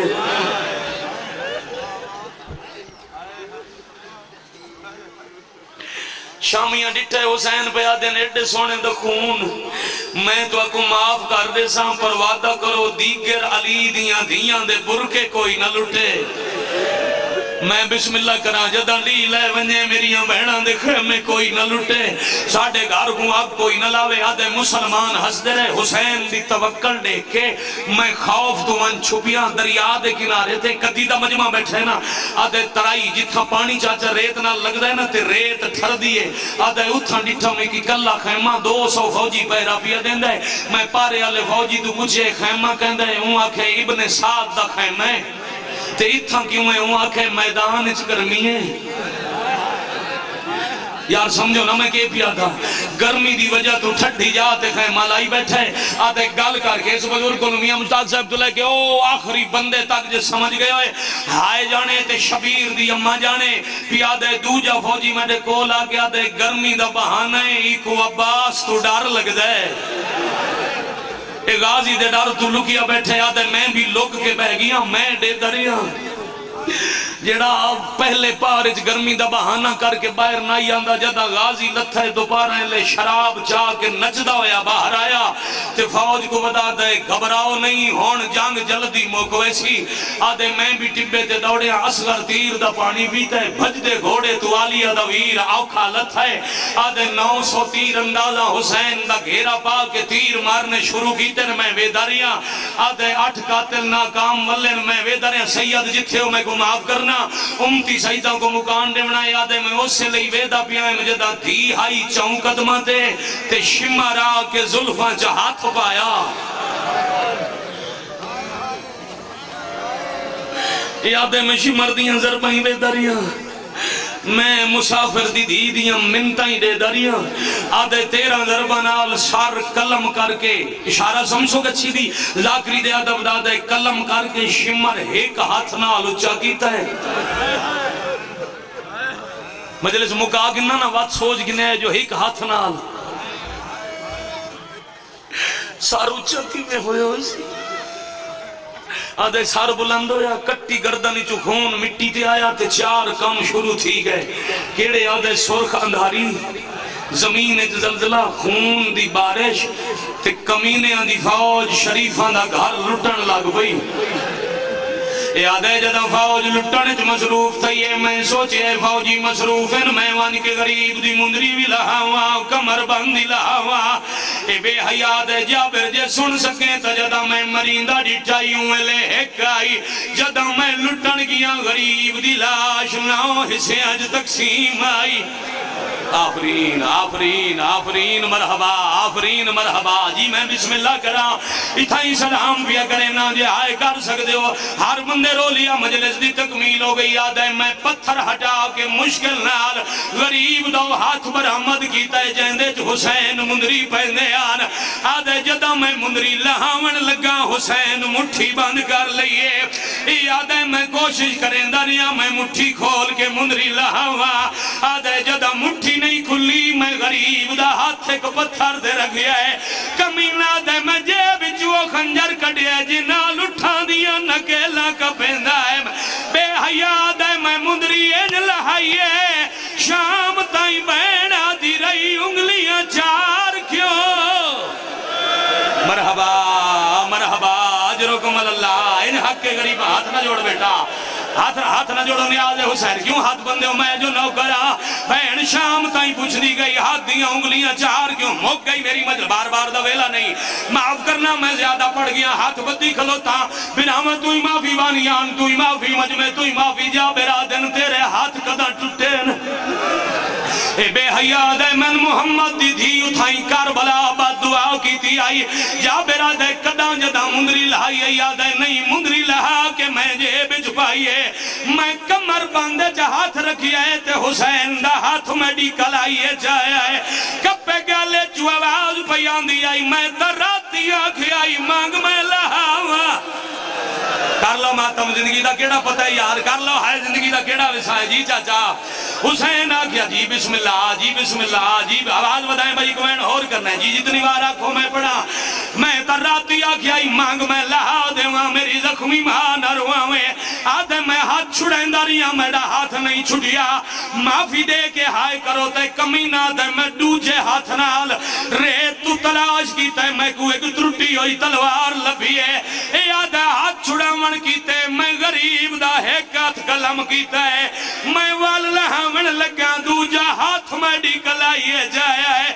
شامیاں ڈٹھے حسین پہ آدھن ایڈے سونے دا خون میں تو اکو معاف کر دے ساں پر وعدہ کرو دیگر علی دیاں دیاں دے برکے کوئی نہ لٹے میں بسم اللہ کرا جدہ لی لے ونجے میریاں بہناں دے خیمے کوئی نہ لٹے ساڑھے گھر کو اب کوئی نہ لاوے آدھے مسلمان ہس دے رہے حسین دی توکل دیکھ کے میں خوف تو من چھپیاں دریا دے کنارے تھے قدیدہ مجمع بیٹھے نا آدھے ترائی جتھا پانی چاچا ریت نہ لگ دے نا تے ریت ٹھر دیئے آدھے اتھا ڈٹھا میں کی کلہ خیمہ دو سو فوجی پیرا پیا دیں دے میں پارے آلے فوجی تو مجھے خیمہ کہن دے ہوں آکھے ابن سعد دا خیمہ ہے تے اتھا کیوں ہے ہوں آکھے میدان اچھ گرمی ہے یار سمجھو نہ میں کہ پیا تھا گرمی دی وجہ تو ٹھٹھی جاتے خیمہ لائی بیٹھے آدھے گل کر کے اس بزرگ کو میاں مشتاق صاحب تو لے کے او آخری بندے تک جو سمجھ گئے ہوئے ہائے جانے تے شبیر دی اممہ جانے پیا دے دو جا فوجی میں دے کولا کے آدھے گرمی دا بہانے ایکو عباس تو ڈار لگ دے اے غازی دے ڈار تو لکیا بیٹھے آدھے میں بھی لک کے بہ گیا میں دے دریا جڑا پہلے پارج گرمی دا بہانہ کر کے باہر نائی آندہ جدہ غازی لتھے دوپارہ لے شراب چاہ کے نچدہ ہویا باہر آیا تے فوج کو بدا دے گھبراؤ نہیں ہون جنگ جلدی موکویسی آدھے میں بھی ٹبے تے دوڑیا اصغر تیر دا پانی پیتے بھج دے گھوڑے تو آلی ادویر آوکھا لتھے آدھے نو سو تیر اندازہ حسین دا گھیرا پا کے تیر مارنے شروع کیتے میں ویداریاں آدھے اٹھ قاتل ناکام ولن میں ویداریاں سید جتھے ہو میں کو معاف کرنا امتی سیدہ کو مکان دیونا یادے میں اس سے لئی ویدہ پیائیں مجھے دا دی ہائی چاہوں قدمہ تے تے شمارا کے ظلفاں جہات پایا یادے میں شمر دیاں ضربائیں ویداریاں میں مسافر دی دی دیاں منتاں ہی دے دریاں آدھے تیرہ ضربانال سار قلم کر کے اشارہ سمسو گچھی دی ذاکری دے ادب دادے قلم کر کے شمر ایک ہاتھ نال اچھا کیتا ہے مجلس مکا گنا نا بات سوچ گنے ہے جو ایک ہاتھ نال سار اچھا کی میں ہوئے ہوئی سی آدھے سار بلند ہویا کٹی گردنی چو خون مٹی تے آیا تے چار کام شروع تھی گئے کیڑے آدھے سرخ اندھاری زمین ایک زلزلہ خون دی بارش تے کمینے دی فوج شریفان دا گھر لٹن لگ بئی اے آدھے جدہ فوج لٹنے چ مصروف تھا یہ میں سوچے اے فوجی مصروف ہیں میں وانی کے غریب دی مندری بھی لہاوا کمر بندی لہاوا اے بے حیات جابر جے سن سکیں تا جدہ میں مرندہ ڈٹائی ہوں لے ایک آئی جدہ میں لٹن گیا غریب دی لاش ناؤ حصے اج تقسیم آئی آفرین آفرین آفرین مرحبا آفرین مرحبا جی میں بسم اللہ کرا اتھائی سلام بھی کرے نا جے آئے کر سکتے ہو ہر بندے رو لیا مجلس دی تکمیل ہو گئی یاد ہے میں پتھر ہٹا کے مشکل نال غریب دو ہاتھ برحمد کیتا ہے جہندے چ حسین مندری پہنے آن آدھے جدہ میں مندری لہاون لگا حسین مٹھی بند کر لئیے یاد ہے میں کوشش کریں دنیا میں مٹھی کھول کے مندری لہاوا آدھے جدہ مٹھی نہیں کھلی میں غریب دا ہاتھ کو پتھر دے رکھ گیا ہے کمینہ دے میں جیب جو خنجر کٹیا جنا لٹھا دیا نکیلا کا پیندہ ہے بے حیات ہے میں مندری اج لہائیے شام تائیں بینا دی رہی انگلیاں چار کیوں مرحبا مرحبا اجرکم اللہ ان حق کے غریب ہاتھ نہ جوڑ بیٹا ہاتھ ہاتھ نہ جوڑو نیاز حسین کیوں ہاتھ بندے ہو میں جو نو کرا بہن شام تائیں پوچھ دی گئی ہاتھ دیاں انگلیاں چار کیوں موک گئی میری مجل بار بار دا ویلا نہیں معاف کرنا میں زیادہ پڑ گیا ہاتھ بدی کھلوتا بنا میں تو ہی معافی بانیان تو ہی معافی مجمع تو ہی معافی جا بیرا دن تیرے ہاتھ قدر ٹوٹے اے بے حیات ہے من محمد دی تھی اتھائیں کربلا بات دعا کی تھی آئی جا بیرا دے قدر جدہ مندری لہائی یاد ہے نہیں مندری لہا کہ میں جے بچ پائیے میں کمر باندے جا ہاتھ رکھی آئے تے حسین دا ہاتھ میں ڈی کلائیے جائے آئے کپے گالے چو آواز پیان دی آئی میں دراتی آنکھ آئی مانگ میں لہاوا کر لو ماتم زندگی دا کیڑا پتہ ہے یار کر لو ہے زندگی دا کیڑا وسا ہے جی چاچا حسین آکھیا جی بسم اللہ جی بسم اللہ جی آواز بدائیں بھائی کوئن اور کرنا ہے جی جتنی بار آنکھوں میں پڑھا میں تراتی آکھیا ہی مانگ میں لہا دے وہاں میری زخمی ماں نہ رواں میں آدھے میں ہاتھ چھڑیں داریاں میرا ہاتھ نہیں چھڑیا معافی دے کے ہائے کرو تے کمینہ دے میں ڈوجے ہاتھ نال ریت تو تلاش کی تے میں کو ایک ترٹی ہوئی تلوار لبھیے اے آدھے ہاتھ چھڑا من کیتے میں غریب دا ایک ہاتھ کلم کیتا ہے میں وال لہمن لگا دوجا ہاتھ میں ڈی کلائیے جایا ہے